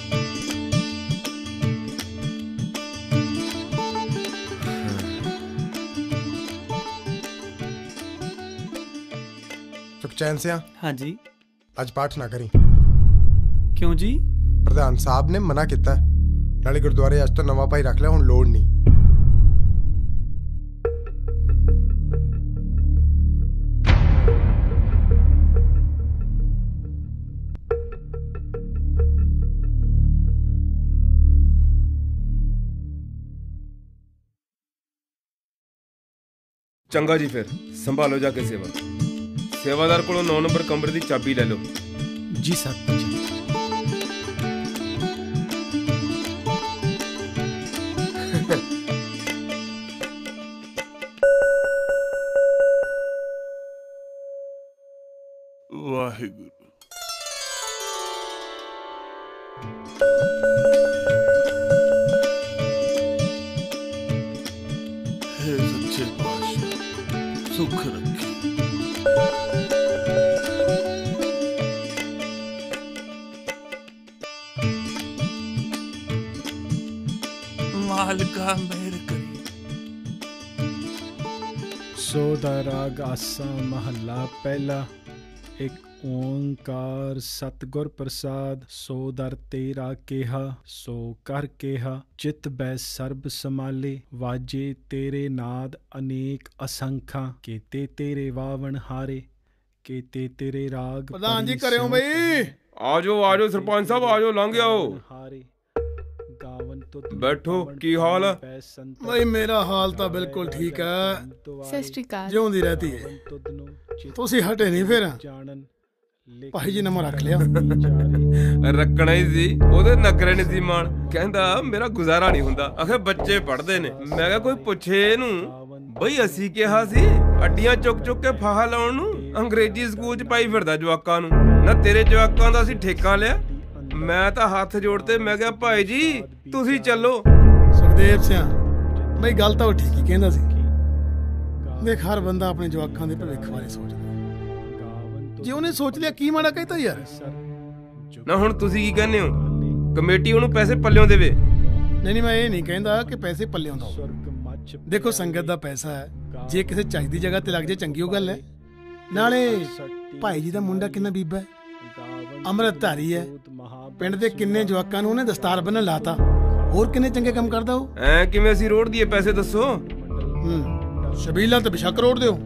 ਸੁਖਚੈਨ ਸਿਆ। ਹਾਂਜੀ। ਅੱਜ ਪਾਠ ਨਾ ਕਰੀ। ਕਿਉਂ ਜੀ? ਪ੍ਰਧਾਨ ਸਾਹਿਬ ਨੇ ਮਨਾ ਕੀਤਾ। ਨਾਲੇ ਗੁਰਦੁਆਰੇ ਅੱਜ ਤੋਂ ਨਵਾਂ ਭਾਈ ਰੱਖ ਲਿਆ, ਹੁਣ ਲੋੜ ਨਹੀਂ। ਚੰਗਾ ਜੀ, ਫਿਰ ਸੰਭਾਲੋ ਜਾ ਕੇ ਸੇਵਾ। ਸੇਵਾਦਾਰ ਕੋਲੋਂ 9 ਨੰਬਰ ਕਮਰੇ ਦੀ ਚਾਬੀ ਲੈ ਲਓ। ਜੀ ਸਰ। ਵਾਹਿਗੁਰੂ। ਹੈ ਸੱਚੇ ਪਾਤਸ਼ਾਹ ਸੁਖ ਰੱਖੀ। ਮਾਲਕਾ ਮਿਹਰ ਕਰੀ। ਸੋ ਦਾ ਰਾਗ ਆਸਾ ਮਹੱਲਾ ਪਹਿਲਾ। ਇੱਕ ਓੰਕਾਰ ਸਤਿਗੁਰ ਪ੍ਰਸਾਦ। ਸੋ ਦਰ ਤੇਰਾ ਕਿਹਾ, ਸੋ ਕਰ ਕਿਹਾ। ਚਿਤ ਬੈ ਸਰਬ ਸਮਾਲੇ, ਵਾਜੇ ਤੇਰੇ ਨਾਦ ਅਨੇਕ ਅਸੰਖਾਂ। ਕੀਤੇ ਤੇਰੇ ਵਾਵਣ ਹਾਰੇ, ਕੀਤੇ ਤੇਰੇ ਰਾਗ। ਪ੍ਰਧਾਨ ਜੀ ਕਰਿਓ ਬਈ। ਆਜੋ ਆਜੋ ਸਰਪੰਚ ਸਾਹਿਬ, ਆਜੋ ਲੰਘ ਆਓ। ਬੈਠੋ। ਕੀ ਹਾਲ ਹੈ? ਬਈ ਮੇਰਾ ਹਾਲ ਤਾਂ ਬਿਲਕੁਲ ਠੀਕ ਹੈ। ਸਤਿ ਸ਼੍ਰੀ ਅਕਾਲ। ਜਿਉਂਦੀ ਰਹਤੀ ਹੈ। ਤੁਸੀਂ ਹਟੇ ਨਹੀਂ ਫਿਰ? ਭਾਈ ਜੀ ਨੇ ਮੈਂ ਰੱਖ ਲਿਆ। ਰੱਖਣਾ ਹੀ ਸੀ, ਉਹਦੇ ਨਖਰੇ ਨਹੀਂ ਸੀ ਮਾਣ। ਕਹਿੰਦਾ ਮੇਰਾ ਗੁਜ਼ਾਰਾ ਨਹੀਂ ਹੁੰਦਾ, ਆਖੇ ਬੱਚੇ ਪੜ੍ਹਦੇ ਨੇ। ਮੈਂ ਕਿਹਾ ਕੋਈ ਪੁੱਛੇ ਇਹਨੂੰ। ਬਈ ਅਸੀਂ ਕਿਹਾ ਸੀ ਅੱਡੀਆਂ ਚੁੱਕ ਚੁੱਕ ਕੇ ਫਾਹਾ ਲਾਉਣ ਨੂੰ। ਅੰਗਰੇਜ਼ੀ ਸਕੂਲ ਚ ਪਾਈ ਫਿਰਦਾ ਜਵਾਕਾਂ ਨੂੰ। ਨਾ ਤੇਰੇ ਜਵਾਕਾਂ ਦਾ ਅਸੀਂ ਠੇਕਾ ਲਿਆ। ਮੈਂ ਤਾਂ ਹੱਥ ਜੋੜਤੇ, ਮੈਂ ਕਿਹਾ ਭਾਈ ਜੀ ਤੁਸੀਂ ਚੱਲੋ। ਸੁਖਦੇਵ ਸਿਆ, ਬਈ ਗੱਲ ਤਾਂ ਉਹ ਠੀਕ ਹੀ ਕਹਿੰਦਾ ਸੀ। ਦੇਖ, ਹਰ ਬੰਦਾ ਆਪਣੇ ਜਵਾਕਾਂ ਦੇ ਭਵਿੱਖ ਬਾਰੇ ਸੋਚਦਾ। ਜੇ ਉਹਨੇ ਸੋਚ ਲਿਆ, ਕੀ ਮਾੜਾ ਕਹਿਤਾ ਯਾਰ। ਨਾ ਹੁਣ ਤੁਸੀਂ ਕੀ ਕਹਿੰਦੇ ਹੋ? ਕਮੇਟੀ ਉਹਨੂੰ ਪੈਸੇ ਪੱਲਿਓਂ ਦੇਵੇ। ਨਹੀਂ, ਮੈਂ ਇਹ ਨਹੀਂ ਕਹਿੰਦਾ ਕਿ ਪੈਸੇ ਪੱਲਿਓਂ ਦਿਓ। ਦੇਖੋ, ਸੰਗਤ ਦਾ ਪੈਸਾ ਹੈ, ਜੇ ਕਿਸੇ ਚੱਜ ਦੀ ਜਗ੍ਹਾ ਤੇ ਲੱਗ ਜੇ ਚੰਗੀ ਉਹ ਗੱਲ ਹੈ। ਨਾਲੇ ਭਾਈ ਜੀ ਦਾ ਮੁੰਡਾ ਕਿੰਨਾ ਬੀਬਾ ਹੈ, ਅੰਮ੍ਰਿਤਧਾਰੀ ਹੈ। ਪਿੰਡ ਦੇ ਕਿੰਨੇ ਜਵਾਕਾਂ ਨੂੰ ਉਹਨੇ ਦਸਤਾਰ ਬੰਨਣ ਲਾਤਾ। ਹੋਰ ਕਿੰਨੇ ਚੰਗੇ ਕੰਮ ਕਰਦਾ ਉਹ। ਐ ਕਿਵੇਂ ਅਸੀਂ ਰੋੜ ਦੀਏ ਪੈਸੇ ਦੱਸੋ? ਸ਼ਬੀਲਾ ਤੇ ਬਿਸ਼ੱਕ ਰੋੜ ਦਿਓ।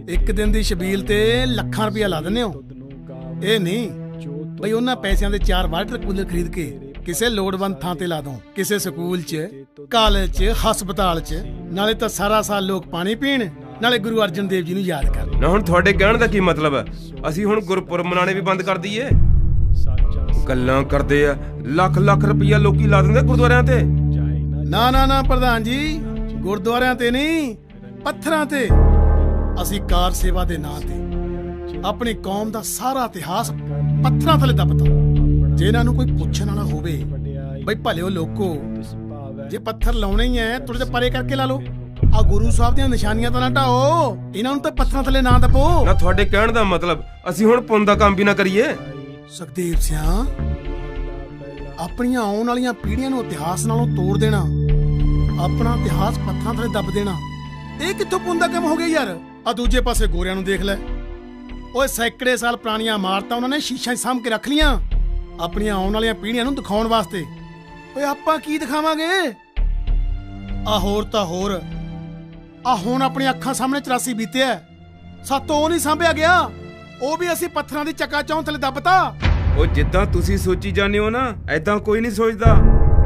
ਇੱਕ ਦਿਨ ਦੀ ਛਬੀਲ ਤੇ ਲੱਖਾਂ ਰੁਪਇਆ ਲਾ ਦਿੰਦੇ ਹੋ। ਇਹ ਨਹੀਂ ਬਈ ਉਹਨਾਂ ਪੈਸਿਆਂ ਦੇ 4 ਵਾਟਰ ਕੂਲਰ ਖਰੀਦ ਕੇ ਕਿਸੇ ਲੋੜਵੰਦ ਥਾਂ ਤੇ ਲਾ ਦੋ, ਕਿਸੇ ਸਕੂਲ 'ਚ, ਕਾਲਜ 'ਚ, ਹਸਪਤਾਲ 'ਚ। ਨਾਲੇ ਤਾਂ ਸਾਰਾ ਸਾਲ ਲੋਕ ਪਾਣੀ ਪੀਣ, ਨਾਲੇ ਗੁਰੂ ਅਰਜਨ ਦੇਵ ਜੀ ਨੂੰ ਯਾਦ ਕਰਨ। ਨਾ ਹੁਣ ਤੁਹਾਡੇ ਕਹਿਣ ਦਾ ਕੀ ਮਤਲਬ ਹੈ? ਅਸੀਂ ਹੁਣ ਗੁਰਪੁਰਬ ਮਨਾਣੇ ਵੀ ਬੰਦ ਕਰ ਦਈਏ? ਗੱਲਾਂ ਕਰਦੇ ਆ, ਲੱਖ ਲੱਖ ਰੁਪਈਆ ਲੋਕੀ ਲਾ ਦਿੰਦੇ ਗੁਰਦੁਆਰਿਆਂ ਤੇ। ਨਾ ਨਾ ਨਾ ਪ੍ਰਧਾਨ ਜੀ, ਗੁਰਦੁਆਰਿਆਂ ਤੇ ਨਹੀਂ, ਪੱਥਰਾਂ ਤੇ। ਅਸੀਂ ਕਾਰ ਸੇਵਾ ਦੇ ਨਾਂ ਤੇ ਆਪਣੀ ਕੌਮ ਦਾ ਸਾਰਾ ਇਤਿਹਾਸ ਪੱਥਰਾਂ ਥੱਲੇ ਦੱਬਤਾ। ਜੇ ਇਹਨਾਂ ਨੂੰ ਕੋਈ ਪੁੱਛਣ ਵਾਲਾ ਹੋਵੇ ਬਈ ਭਲਿਓ ਲੋਕੋ, ਜੇ ਪੱਥਰ ਲਾਉਣੇ ਹੀ ਐ ਥੋੜੇ ਜਿਹਾ ਪਰੇ ਕਰਕੇ ਲਾ ਲਓ। ਆ ਗੁਰੂ ਸਾਹਿਬ ਦੀਆਂ ਨਿਸ਼ਾਨੀਆਂ ਤਾਂ ਨਾ ਢਾਓ, ਇਹਨਾਂ ਨੂੰ ਤਾਂ ਪੱਥਰਾਂ ਥੱਲੇ ਨਾ ਦੱਬੋ। ਨਾ ਤੁਹਾਡੇ ਕਹਿਣ ਦਾ ਮਤਲਬ ਅਸੀਂ ਹੁਣ ਪੁੰਨ ਦਾ ਕੰਮ ਵੀ ਨਾ ਕਰੀਏ? ਸੁਖਦੇਵ ਸਿਆਂ, ਆਪਣੀਆਂ ਆਉਣ ਵਾਲੀਆਂ ਪੀੜ੍ਹੀਆਂ ਨੂੰ ਇਤਿਹਾਸ ਨਾਲੋਂ ਤੋੜ ਦੇਣਾ, ਆਪਣਾ ਇਤਿਹਾਸ ਪੱਥਰਾਂ ਥੱਲੇ ਦੱਬ ਦੇਣਾ, ਇਹ ਕਿੱਥੋਂ ਪੁੰਨ ਦਾ ਕੰਮ ਹੋ ਗਿਆ ਯਾਰ? ਆ ਦੂਜੇ ਪਾਸੇ ਗੋਰਿਆਂ ਨੂੰ ਦੇਖ ਲੈ, ਓਏ ਸੈਂਕੜੇ ਸਾਲ ਪੁਰਾਣੀਆਂ ਇਮਾਰਤਾਂ ਉਹਨਾਂ ਨੇ ਸ਼ੀਸ਼ਾ 'ਚ ਸਾਂਭ ਕੇ ਰੱਖ ਲੀਆਂ ਆਪਣੀਆਂ ਆਉਣ ਵਾਲੀਆਂ ਪੀੜ੍ਹੀਆਂ ਨੂੰ ਦਿਖਾਉਣ ਵਾਸਤੇ। ਓਏ ਆਪਾਂ ਕੀ ਦਿਖਾਵਾਂਗੇ? ਆ ਹੋਰ ਤਾਂ ਹੋਰ, ਆ ਹੁਣ ਆਪਣੀ ਅੱਖਾਂ ਸਾਹਮਣੇ 84 ਬੀਤਿਆ, ਸਾਤੋਂ ਉਹ ਨਹੀਂ ਸਾਂਭਿਆ ਗਿਆ, ਉਹ ਵੀ ਅਸੀਂ ਪੱਥਰਾਂ ਦੀ ਚੱਕਾ ਚੌਂ ਥੱਲੇ ਦੱਬਤਾ। ਉਹ ਜਿੱਦਾਂ ਤੁਸੀਂ ਸੋਚੀ ਜਾਂਦੇ ਹੋ ਨਾ, ਐਦਾਂ ਕੋਈ ਨਹੀਂ ਸੋਚਦਾ।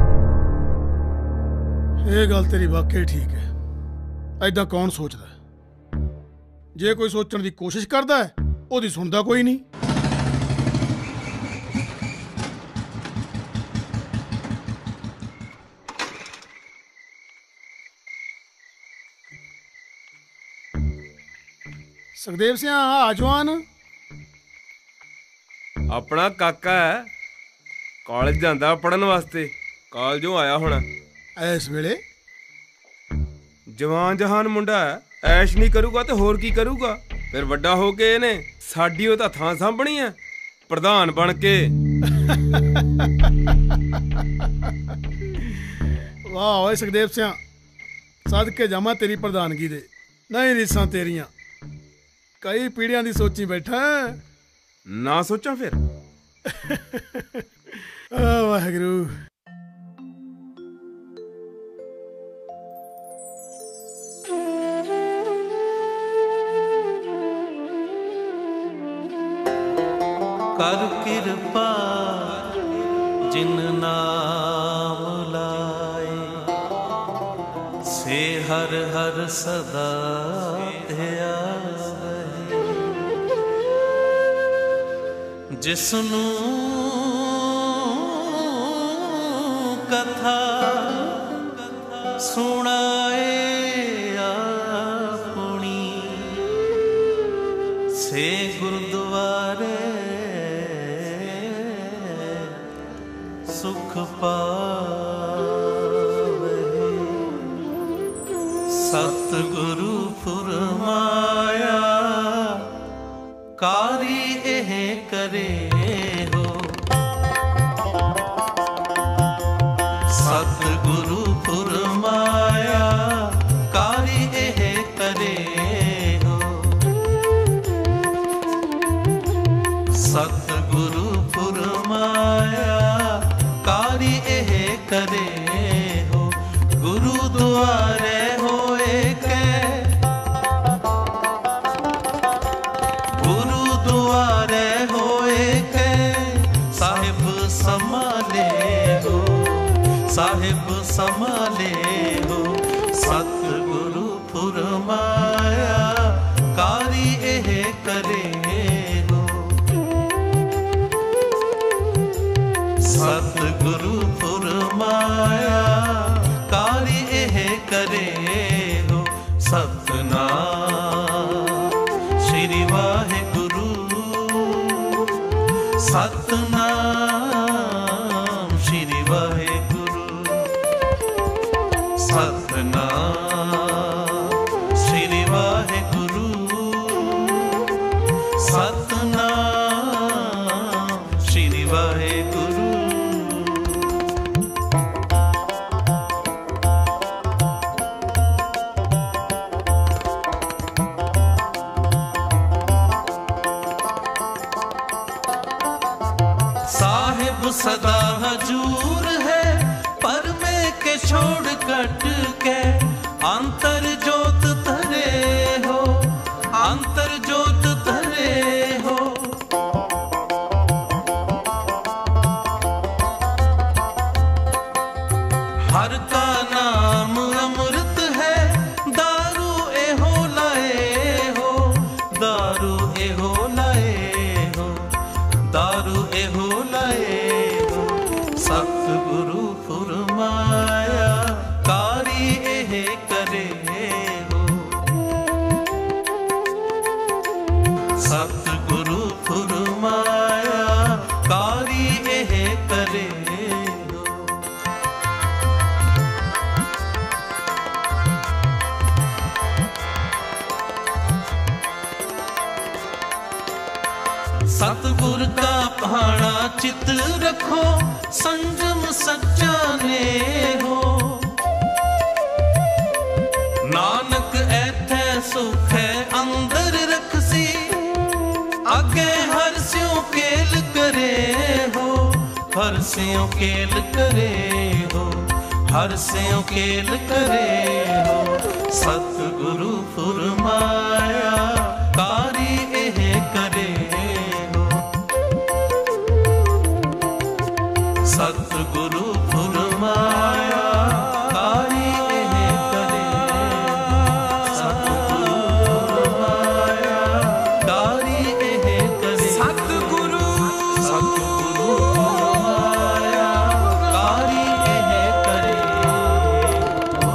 ਇਹ ਗੱਲ ਤੇਰੀ ਵਾਕਈ ਠੀਕ ਹੈ, ਐਦਾਂ ਕੌਣ ਸੋਚਦਾ? ਜੇ ਕੋਈ ਸੋਚਣ ਦੀ ਕੋਸ਼ਿਸ਼ ਕਰਦਾ ਹੈ, ਉਹਦੀ ਸੁਣਦਾ ਕੋਈ ਨਹੀਂ। ਸੁਖਦੇਵ ਸਿੰਘ ਆ ਜਵਾਨ ਆਪਣਾ ਕਾਕਾ ਹੈ, ਕਾਲਜ ਜਾਂਦਾ ਪੜਨ ਵਾਸਤੇ, ਕਾਲਜੋਂ ਆਇਆ ਹੁਣ ਇਸ ਵੇਲੇ। ਜਵਾਨ ਜਹਾਨ ਮੁੰਡਾ ਹੈ, ਐਸ਼ ਨਹੀਂ ਕਰੂਗਾ ਤੇ ਹੋਰ ਕੀ ਕਰੂਗਾ? ਫਿਰ ਵੱਡਾ ਹੋ ਕੇ ਇਹਨੇ ਸਾਡੀ ਉਹ ਤਾਂ ਥਾਂ ਸਾਂਭਣੀ ਹੈ, ਪ੍ਰਧਾਨ ਬਣ ਕੇ। ਵਾਹ ਓਏ ਸੁਖਦੇਵ ਸਿੰਘ, ਸਦਕੇ ਜਾਵਾਂ ਤੇਰੀ ਪ੍ਰਧਾਨਗੀ ਦੇ। ਨਹੀਂ ਰੀਸਾਂ ਤੇਰੀਆਂ, ਕਈ ਪੀੜ੍ਹੀਆਂ ਦੀ ਸੋਚੀ ਬੈਠਾ। ਨਾ ਸੋਚਾਂ ਫਿਰ? ਵਾਹਿਗੁਰੂ। ਕਰ ਕਿਰਪਾ ਜਿਨ ਨਾਮ ਲਾਏ, ਸੇ ਹਰ ਹਰ ਸਦਾ ਧਿਆਵੈ। ਜਿਸਨੂੰ ਕਥਾ ਸੁਣਾਏ ਆਪਣੀ, ਸੇ ਗੁਰਦੁਆਰੇ ਸੁਖ ਪਾਵੇ। ਸਤਿਗੁਰੂ ਫੁਰਮਾਇਆ, ਕਾਰੀ ਇਹ ਕਰੇ ਹੋ। ਸਤਿਗੁਰੂ ਫੁਰਮਾਇਆ, ਕਾਰੀ ਇਹ ਕਰੇ ਹੋ। ਸਤਿਗੁਰੂ ਫੁਰਮਾਇਆ, ਕਾਰੀ ਇਹ ਕਰੇ ਹੋ। ਗੁਰੂ ਦੁਆਰੇ ਹੋਏ ਕੈ, ਗੁਰੂ ਦੁਆਰੇ ਹੋਏ ਕੈ, ਸਾਹਿਬ ਸੰਭਾਲੇ ਹੋ, ਸਾਹਿਬ ਸੰਭਾਲੇ ਹੋ। ਸਤਿਗੁਰੂ ਫੁਰਮਾਇਆ, ਕਾਰੀ ਇਹ ਕਰੇ ਹੋ। ਸਤਿਗੁਰੂ ਫੁਰਮਾਇਆ, ਕਾਰੀ ਇਹ ਕਰੇ ਹੋ। ਸਤਿਨਾਮ ਸ੍ਰੀ ਵਾਹਿਗੁਰੂ, ਸਤਿਨਾਮ ਸ੍ਰੀ ਵਾਹਿਗੁਰੂ, ਸਤਿਨਾਮ ਸ੍ਰੀ ਵਾਹਿਗੁਰੂ, ਸਤਿਨਾਮ ਸ੍ਰੀ ਵਾਹਿਗੁਰੂ। साहिब सदा हजूर है, पर में के छोड़ कट के अंतर जोत धरे हो। अंतर जोत धरे हो। हर का नाम अमृत है, दारू एहो लाए हो, दारू एहो लाए हो, दारू एहो लाए हो। सतगुरु फुरमाया कारी एह करे हो, सतगुरु फुरमाया कारी एह करे हो। सतगुर का भाना चित रखो, संजम सच्चा ने हो। नानक ऐथे सुख है अंदर रखसी, आगे हर स्यों केल करे हो, हर स्यों केल करे हो, हर स्यों केल करे हो। सतगुरु फुरमाया कारी एह करे हो, सतगुरु फुरमाया कारी एह करे, सतगुरु फुरमाया कारी एह करे, सतगुरु सतगुरु फुरमाया कारी एह करे हो।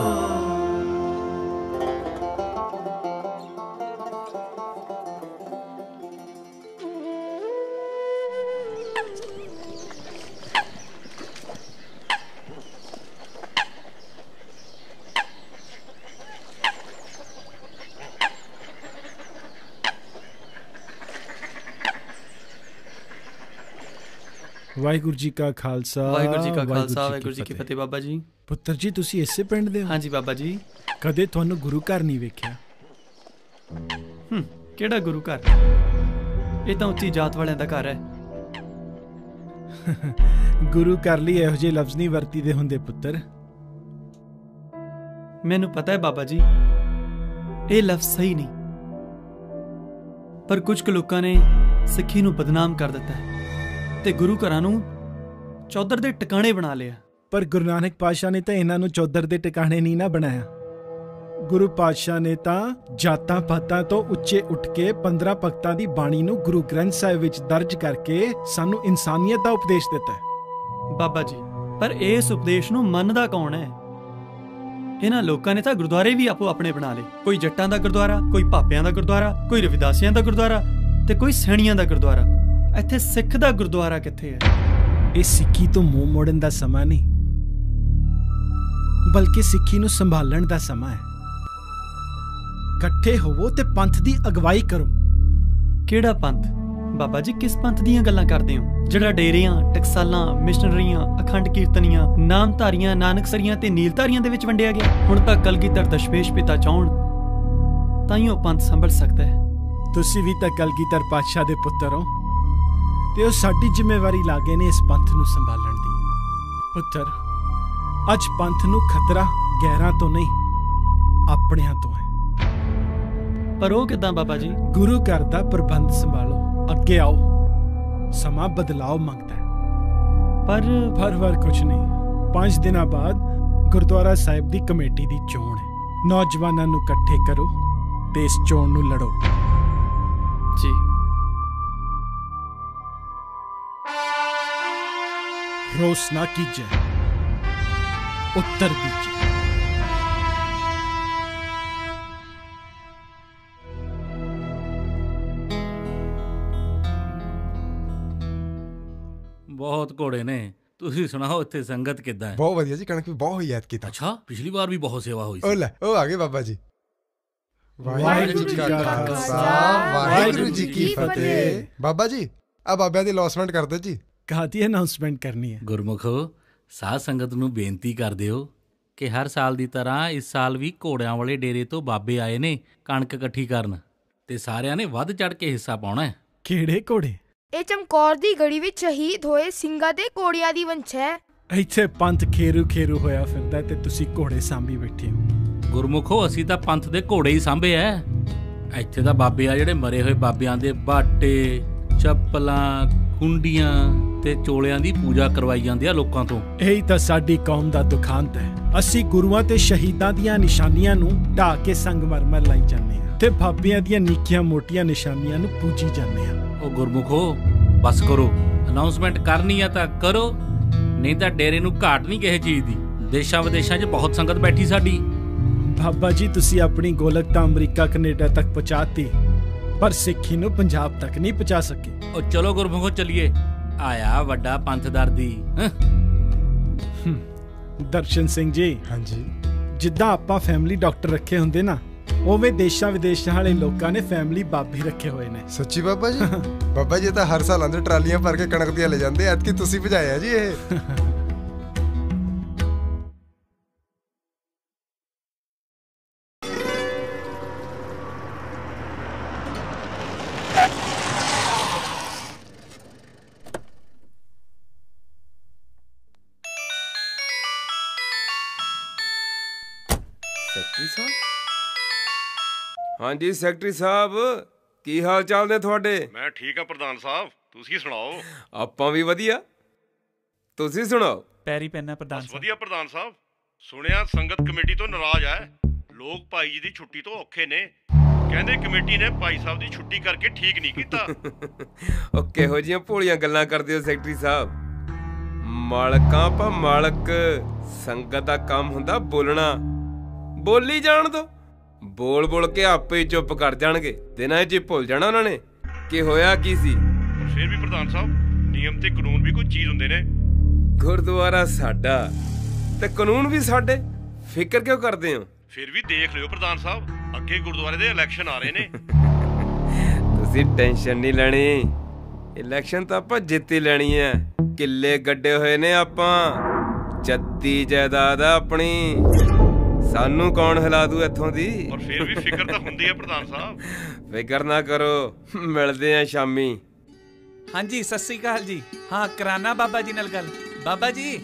ਵਾਹਿਗੁਰੂ ਜੀ ਕਾ ਖਾਲਸਾ ਵਾਹਿਗੁਰੂ ਜੀ ਕਾ ਖਾਲਸਾ ਵਾਹਿਗੁਰੂ ਜੀ ਕੀ ਫਤਿਹ। ਬਾਬਾ ਜੀ ਪੁੱਤਰ ਜੀ ਤੁਸੀਂ ਇਸੇ ਪਿੰਡ ਦੇ ਹੋ? ਹਾਂਜੀ ਬਾਬਾ ਜੀ। ਕਦੇ ਤੁਹਾਨੂੰ ਗੁਰੂ ਘਰ ਨਹੀਂ ਵੇਖਿਆ। ਕਿਹੜਾ ਗੁਰੂ ਘਰ? ਇਹ ਤਾਂ ਉੱਚੀ ਜਾਤ ਵਾਲਿਆਂ ਦਾ ਘਰ ਹੈ। ਗੁਰੂ ਘਰ ਲਈ ਇਹੋ ਜਿਹੇ ਲਫ਼ਜ਼ ਨਹੀਂ ਵਰਤੀਦੇ ਹੁੰਦੇ ਪੁੱਤਰ। ਮੈਨੂੰ ਪਤਾ ਹੈ ਬਾਬਾ ਜੀ, ਇਹ ਲਫ਼ਜ਼ ਸਹੀ ਨਹੀਂ, ਪਰ ਕੁਝ ਕੁ ਲੋਕਾਂ ਨੇ ਸਿੱਖੀ ਨੂੰ ਬਦਨਾਮ ਕਰ ਦਿੱਤਾ ਹੈ ਤੇ ਗੁਰੂ ਘਰਾਂ ਨੂੰ ਚੌਧਰ ਦੇ ਟਿਕਾਣੇ ਬਣਾ ਲਿਆ। ਪਰ ਗੁਰੂ ਨਾਨਕ ਪਾਤਸ਼ਾਹ ਨੇ ਤਾਂ ਇਹਨਾਂ ਨੂੰ ਚੌਧਰ ਦੇ ਟਿਕਾਣੇ ਨਹੀਂ ਨਾ ਬਣਾਇਆ। ਗੁਰੂ ਪਾਤਸ਼ਾਹ ਨੇ ਤਾਂ ਜਾਤਾਂ ਪਾਤਾਂ ਤੋਂ ਉੱਚੇ ਉੱਠ ਕੇ 15 ਭਗਤਾਂ ਦੀ ਬਾਣੀ ਨੂੰ ਗੁਰੂ ਗ੍ਰੰਥ ਸਾਹਿਬ ਵਿੱਚ ਦਰਜ ਕਰਕੇ ਸਾਨੂੰ ਇਨਸਾਨੀਅਤ ਦਾ ਉਪਦੇਸ਼ ਦਿੱਤਾ ਹੈ। ਬਾਬਾ ਜੀ, ਪਰ ਇਸ ਉਪਦੇਸ਼ ਨੂੰ ਮੰਨਦਾ ਕੌਣ ਹੈ? ਇਹਨਾਂ ਲੋਕਾਂ ਨੇ ਤਾਂ ਗੁਰਦੁਆਰੇ ਵੀ ਆਪੋ ਆਪਣੇ ਬਣਾ ਲਏ। ਕੋਈ ਜੱਟਾਂ ਦਾ ਗੁਰਦੁਆਰਾ, ਕੋਈ ਭਾਪਿਆਂ ਦਾ ਗੁਰਦੁਆਰਾ, ਕੋਈ ਰਵਿਦਾਸੀਆਂ ਦਾ ਗੁਰਦੁਆਰਾ ਤੇ ਕੋਈ ਸੈਣੀਆਂ ਦਾ ਗੁਰਦੁਆਰਾ। ਇੱਥੇ ਸਿੱਖ ਦਾ ਗੁਰਦੁਆਰਾ ਕਿੱਥੇ ਹੈ? ਇਹ ਸਿੱਖੀ ਤੋਂ ਮੂੰਹ ਮੋੜਨ ਦਾ ਸਮਾਂ ਨਹੀਂ, ਬਲਕਿ ਸਿੱਖੀ ਨੂੰ ਸੰਭਾਲਣ ਦਾ ਸਮਾਂ ਹੈ। ਇਕੱਠੇ ਹੋਵੋ ਤੇ ਪੰਥ ਦੀ ਅਗਵਾਈ ਕਰੋ। ਕਿਹੜਾ ਪੰਥ? ਬਾਬਾ ਜੀ, ਕਿਸ ਪੰਥ ਦੀਆਂ ਗੱਲਾਂ ਕਰਦੇ ਹੋ ਜਿਹੜਾ ਡੇਰਿਆਂ, ਟਕਸਾਲਾਂ, ਮਿਸ਼ਨਰੀਆਂ, ਅਖੰਡ ਕੀਰਤਨੀਆਂ, ਨਾਮਧਾਰੀਆਂ, ਨਾਨਕਸਰੀਆਂ ਤੇ ਨੀਲਧਾਰੀਆਂ ਦੇ ਵਿੱਚ ਵੰਡਿਆ ਗਿਆ? ਹੁਣ ਤਾਂ ਕਲਗੀਧਰ ਦਸ਼ਮੇਸ਼ ਪਿਤਾ ਚਾਹੁਣ ਤਾਂ ਹੀ ਉਹ ਪੰਥ ਸੰਭਲ ਸਕਦਾ ਹੈ। ਤੁਸੀਂ ਵੀ ਤਾਂ ਕਲਗੀਧਰ ਪਾਤਸ਼ਾਹ ਦੇ ਪੁੱਤਰ ਹੋ ਤੇ ਉਹ ਸਾਡੀ ਜ਼ਿੰਮੇਵਾਰੀ ਲਾਗੇ ਨੇ ਇਸ ਪੰਥ ਨੂੰ ਸੰਭਾਲਣ ਦੀ। ਪੁੱਤਰ, ਅੱਜ ਪੰਥ ਨੂੰ ਖਤਰਾ ਗੈਰਾਂ ਤੋਂ ਨਹੀਂ, ਆਪਣਿਆਂ ਤੋਂ ਹੈ। ਪਰ ਉਹ ਕਿੱਦਾਂ ਬਾਬਾ ਜੀ? ਗੁਰੂ ਘਰ ਦਾ ਪ੍ਰਬੰਧ ਸੰਭਾਲੋ, ਅੱਗੇ ਆਓ। ਸਮਾਂ ਬਦਲਾਅ ਮੰਗਦਾ ਹੈ। ਪਰ ਕੁਛ ਨਹੀਂ। 5 ਦਿਨਾਂ ਬਾਅਦ ਗੁਰਦੁਆਰਾ ਸਾਹਿਬ ਦੀ ਕਮੇਟੀ ਦੀ ਚੋਣ ਹੈ। ਨੌਜਵਾਨਾਂ ਨੂੰ ਇਕੱਠੇ ਕਰੋ ਤੇ ਇਸ ਚੋਣ ਨੂੰ ਲੜੋ। ਜੀ। ਰੋਸ ਨਾ ਕੀਜੇ, ਉੱਤਰ ਦੀਜੇ। ਬਹੁਤ ਘੋੜੇ ਨੇ। ਤੁਸੀਂ ਸੁਣਾਓ ਇੱਥੇ ਸੰਗਤ ਕਿੱਦਾਂ ਹੈ? ਬਹੁਤ ਵਧੀਆ ਜੀ, ਕਣਕ ਵੀ ਬਹੁਤ ਹੋਈ ਐਤਕੀ ਤਾਂ। ਅੱਛਾ, ਪਿਛਲੀ ਵਾਰ ਵੀ ਬਹੁਤ ਸੇਵਾ ਹੋਈ ਸੀ। ਉਹ ਲੈ, ਉਹ ਆ ਗਏ ਬਾਬਾ ਜੀ। ਵਾਹਿਗੁਰੂ ਜੀ ਕਾ ਖਾਲਸਾ, ਵਾਹਿਗੁਰੂ ਜੀ ਕੀ ਫਤਿਹ। ਬਾਬਾ ਜੀ, ਆ ਬਾਬਿਆਂ ਦੀ ਅਨਾਉਂਸਮੈਂਟ ਕਰ ਦਿਓ ਜੀ। ਕਾਹਦੀ ਅਨਾਉਂਸਮੈਂਟ ਕਰਨੀ ਹੈ? ਗੁਰਮੁਖੋ, ਸਾਧ ਸੰਗਤ ਨੂੰ ਬੇਨਤੀ ਕਰ ਦਿਓ ਕਿ ਹਰ ਸਾਲ ਦੀ ਤਰ੍ਹਾਂ ਇਸ ਸਾਲ ਵੀ ਘੋੜਿਆਂ ਵਾਲੇ ਡੇਰੇ ਤੋਂ ਬਾਬੇ ਆਏ ਨੇ ਕਣਕ ਇਕੱਠੀ ਕਰਨ, ਤੇ ਸਾਰਿਆਂ ਨੇ ਵੱਧ ਚੜ ਕੇ ਹਿੱਸਾ ਪਾਉਣਾ ਹੈ। ਕਿਹੜੇ ਘੋੜੇ? ਇਹ ਚਮਕੌਰ ਦੀ ਗੜੀ ਵਿੱਚ ਸ਼ਹੀਦ ਹੋਏ ਸਿੰਘਾਂ ਦੇ ਘੋੜਿਆਂ ਦੀ ਵੰਸ਼ ਹੈ। ਇੱਥੇ ਪੰਥ ਖੇਰੂ ਹੋਇਆ ਫਿਰਦਾ ਤੇ ਤੁਸੀਂ ਘੋੜੇ ਸਾਂਭੀ ਬੈਠੇ ਹੋ। ਗੁਰਮੁਖੋ, ਅਸੀਂ ਤਾਂ ਪੰਥ ਦੇ ਘੋੜੇ ਹੀ ਸਾਂਭੇ ਐ। ਇੱਥੇ ਤਾਂ ਬਾਬੇ ਆ ਜਿਹੜੇ ਮਰੇ ਹੋਏ ਬਾਬਿਆਂ ਦੇ ਬਾਟੇ, ਚੱਪਲਾਂ, ਖੁੰਡੀਆਂ ਤੇ ਚੋਲਿਆਂ ਦੀ ਪੂਜਾ ਕਰਵਾਈ ਜਾਂਦੀ ਆ ਲੋਕਾਂ ਤੋਂ। ਇਹੀ ਤਾਂ ਸਾਡੀ ਕੌਮ ਦਾ ਦੁਖਾਂਤ ਹੈ। ਅਸੀਂ ਗੁਰੂਆਂ ਤੇ ਸ਼ਹੀਦਾਂ ਦੀਆਂ ਨਿਸ਼ਾਨੀਆਂ ਨੂੰ ਢਾਹ ਕੇ ਸੰਗਮਰਮਰ ਲਾਈ ਜਾਂਦੇ ਆ ਤੇ ਬਾਬਿਆਂ ਦੀਆਂ ਨਿੱਕੀਆਂ ਮੋਟੀਆਂ ਨਿਸ਼ਾਨੀਆਂ ਨੂੰ ਪੂਜੀ ਜਾਂਦੇ ਆ। ਉਹ ਗੁਰਮੁਖੋ ਬਸ ਕਰੋ, ਅਨਾਉਂਸਮੈਂਟ ਕਰਨੀ ਆ ਤਾਂ ਕਰੋ, ਨਹੀਂ ਤਾਂ ਡੇਰੇ ਨੂੰ ਘਾਟ ਨਹੀਂ ਕਿਸੇ ਚੀਜ਼ ਦੀ। ਦੇਸ਼ਾਂ ਵਿਦੇਸ਼ਾਂ 'ਚ ਬਹੁਤ ਸੰਗਤ ਬੈਠੀ ਸਾਡੀ। ਬਾਬਾ ਜੀ ਤੁਸੀਂ ਆਪਣੀ ਗੋਲਕ ਤਾਂ ਅਮਰੀਕਾ ਕੈਨੇਡਾ ਤੱਕ ਪਹੁੰਚਾਤੀ, ਪਰ ਸਿੱਖੀ ਨੂੰ ਪੰਜਾਬ ਤੱਕ ਨਹੀਂ ਪਹੁੰਚਾ ਸਕੇ। ਉਹ ਚਲੋ ਗੁਰਮੁਖੋ ਚੱਲੀਏ, ਆਇਆ ਵੱਡਾ ਪੰਥਦਰ ਦੀ। ਦਰਸ਼ਨ ਸਿੰਘ ਜੀ, ਹਾਂਜੀ, ਜਿੱਦਾਂ ਆਪਾਂ ਫੈਮਿਲੀ ਡਾਕਟਰ ਰੱਖੇ ਹੁੰਦੇ ਨਾ, ਉਵੇਂ ਦੇਸ਼ਾਂ ਵਿਦੇਸ਼ਾਂ ਵਾਲੇ ਲੋਕਾਂ ਨੇ ਫੈਮਿਲੀ ਬਾਬੇ ਰੱਖੇ ਹੋਏ ਨੇ। ਸੱਚੀ ਬਾਬਾ ਜੀ? ਬਾਬਾ ਜੀ ਤਾਂ ਹਰ ਸਾਲ ਆਂਦੇ ਟਰਾਲੀਆਂ ਭਰ ਕੇ ਕਣਕ ਦੀਆਂ ਲੈ ਜਾਂਦੇ, ਐਤਕੀ ਤੁਸੀਂ ਭਜਾਇਆ ਜੀ ਇਹ। ਸੈਕਟਰੀ ਸਾਹਿਬ? ਹਾਂਜੀ ਸੈਕਟਰੀ ਸਾਹਿਬ, ਕੀ ਹਾਲ ਚਾਲ ਨੇ ਤੁਹਾਡੇ? ਮੈਂ ਠੀਕ ਆ ਪ੍ਰਧਾਨ ਸਾਹਿਬ, ਤੁਸੀਂ ਸੁਣਾਓ? ਆਪਾਂ ਵੀ ਵਧੀਆ, ਤੁਸੀਂ ਸੁਣਾਓ? ਪੈਰੀ ਪੈਣਾ ਪ੍ਰਧਾਨ ਸਾਹਿਬ। ਵਧੀਆ ਪ੍ਰਧਾਨ ਸਾਹਿਬ, ਸੁਣਿਆ ਸੰਗਤ ਕਮੇਟੀ ਤੋਂ ਨਾਰਾਜ਼ ਹੈ। ਲੋਕ ਭਾਈ ਜੀ ਦੀ ਛੁੱਟੀ ਤੋਂ ਔਖੇ ਨੇ, ਕਹਿੰਦੇ ਕਮੇਟੀ ਨੇ ਭਾਈ ਸਾਹਿਬ ਦੀ ਛੁੱਟੀ ਕਰਕੇ ਠੀਕ ਨਹੀਂ ਕੀਤਾ। ਉਹ ਕਿਹੋ ਜਿਹੀਆਂ ਭੋਲੀਆਂ ਗੱਲਾਂ ਕਰਦੇ ਹੋ ਸੈਕਟਰੀ ਸਾਹਿਬ? ਮਾਲਕਾਂ ਆਪਾਂ ਮਾਲਕ, ਸੰਗਤ ਦਾ ਕੰਮ ਹੁੰਦਾ ਬੋਲਣਾ, ਬੋਲੀ ਜਾਣ ਦੋ। ਬੋਲ ਬੋਲ ਕੇ ਆਪੇ ਹੀ ਚੁੱਪ ਕਰ ਜਾਣਗੇ, ਦਿਨਾਂ 'ਚ ਹੀ ਭੁੱਲ ਜਾਣਾ ਉਹਨਾਂ ਨੇ ਕਿ ਹੋਇਆ ਕੀ ਸੀ। ਪਰ ਫਿਰ ਵੀ ਪ੍ਰਧਾਨ ਸਾਹਿਬ, ਨਿਯਮ ਤੇ ਕਾਨੂੰਨ ਵੀ ਕੋਈ ਚੀਜ਼ ਹੁੰਦੇ ਨੇ। ਗੁਰਦੁਆਰਾ ਸਾਡਾ ਤੇ ਕਾਨੂੰਨ ਵੀ ਸਾਡੇ, ਫਿਕਰ ਕਿਉਂ ਕਰਦੇ ਹੋ? ਫਿਰ ਵੀ ਦੇਖ ਲਿਓ ਪ੍ਰਧਾਨ ਸਾਹਿਬ, ਅੱਗੇ ਗੁਰਦੁਆਰੇ ਦੇ ਇਲੈਕਸ਼ਨ ਆ ਰਹੇ ਨੇ। ਤੁਸੀਂ ਟੈਨਸ਼ਨ ਨਹੀਂ ਲੈਣੀ, ਇਲੈਕਸ਼ਨ ਤਾਂ ਆਪਾਂ ਜਿੱਤ ਹੀ ਲੈਣੀ ਹੈ। ਕਿੱਲੇ ਗੱਡੇ ਹੋਏ ਨੇ ਆਪਾਂ, ਜੱਦੀ ਜਾਇਦਾਦ ਆ ਆਪਣੀ, ਸਾਨੂੰ ਕੌਣ ਹਿਲਾ ਦੂ ਇੱਥੋਂ ਦੀ। ਪਰ ਫਿਰ ਵੀ ਫਿਕਰ ਤਾਂ ਹੁੰਦੀ ਹੈ ਪ੍ਰਧਾਨ ਸਾਹਿਬ। ਫਿਕਰ ਨਾ ਕਰੋ, ਮਿਲਦੇ ਆ ਸ਼ਾਮੀ। ਹਾਂਜੀ ਸਤਿ ਸ੍ਰੀ ਅਕਾਲ ਜੀ। ਹਾਂ ਕਰਾਨਾ ਬਾਬਾ ਜੀ ਨਾਲ ਗੱਲ। ਬਾਬਾ ਜੀ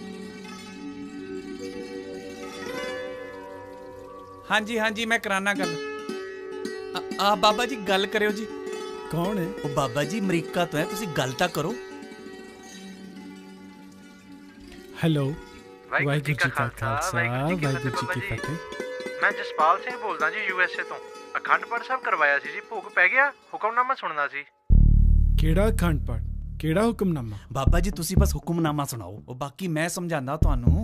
ਹਾਂਜੀ ਹਾਂਜੀ ਮੈਂ ਕਰਾਨਾ ਗੱਲ। ਆ ਬਾਬਾ ਜੀ ਗੱਲ ਕਰਿਓ ਜੀ। ਕੌਣ ਹੈ ਉਹ? ਬਾਬਾ ਜੀ ਅਮਰੀਕਾ ਤੋਂ ਹੈ, ਤੁਸੀਂ ਗੱਲ ਤਾਂ ਕਰੋ। ਹੈਲੋ, ਵਾਹਿਗੁਰੂ ਜੀ ਕਾ ਖਾਲਸਾ, ਵਾਹਿਗੁਰੂ ਜੀ ਕੀ ਫਤਿਹ। ਮੈਂ ਜਸਪਾਲ ਸਿੰਘ ਬੋਲਦਾ ਜੀ, USA ਤੋਂ। ਅਖੰਡ ਪਾਠ ਸਾਹਿਬ ਕਰਵਾਇਆ ਸੀ ਜੀ, ਭੋਗ ਪੈ ਗਿਆ, ਹੁਕਮਨਾਮਾ ਸੁਣਨਾ ਸੀ। ਕਿਹੜਾ ਅਖੰਡ ਪਾਠ, ਕਿਹੜਾ ਹੁਕਮਨਾਮਾ? ਬਾਬਾ ਜੀ ਤੁਸੀਂ ਬਸ ਹੁਕਮਨਾਮਾ ਸੁਣਾਓ, ਉਹ ਬਾਕੀ ਮੈਂ ਸਮਝਾਉਂਦਾ ਤੁਹਾਨੂੰ।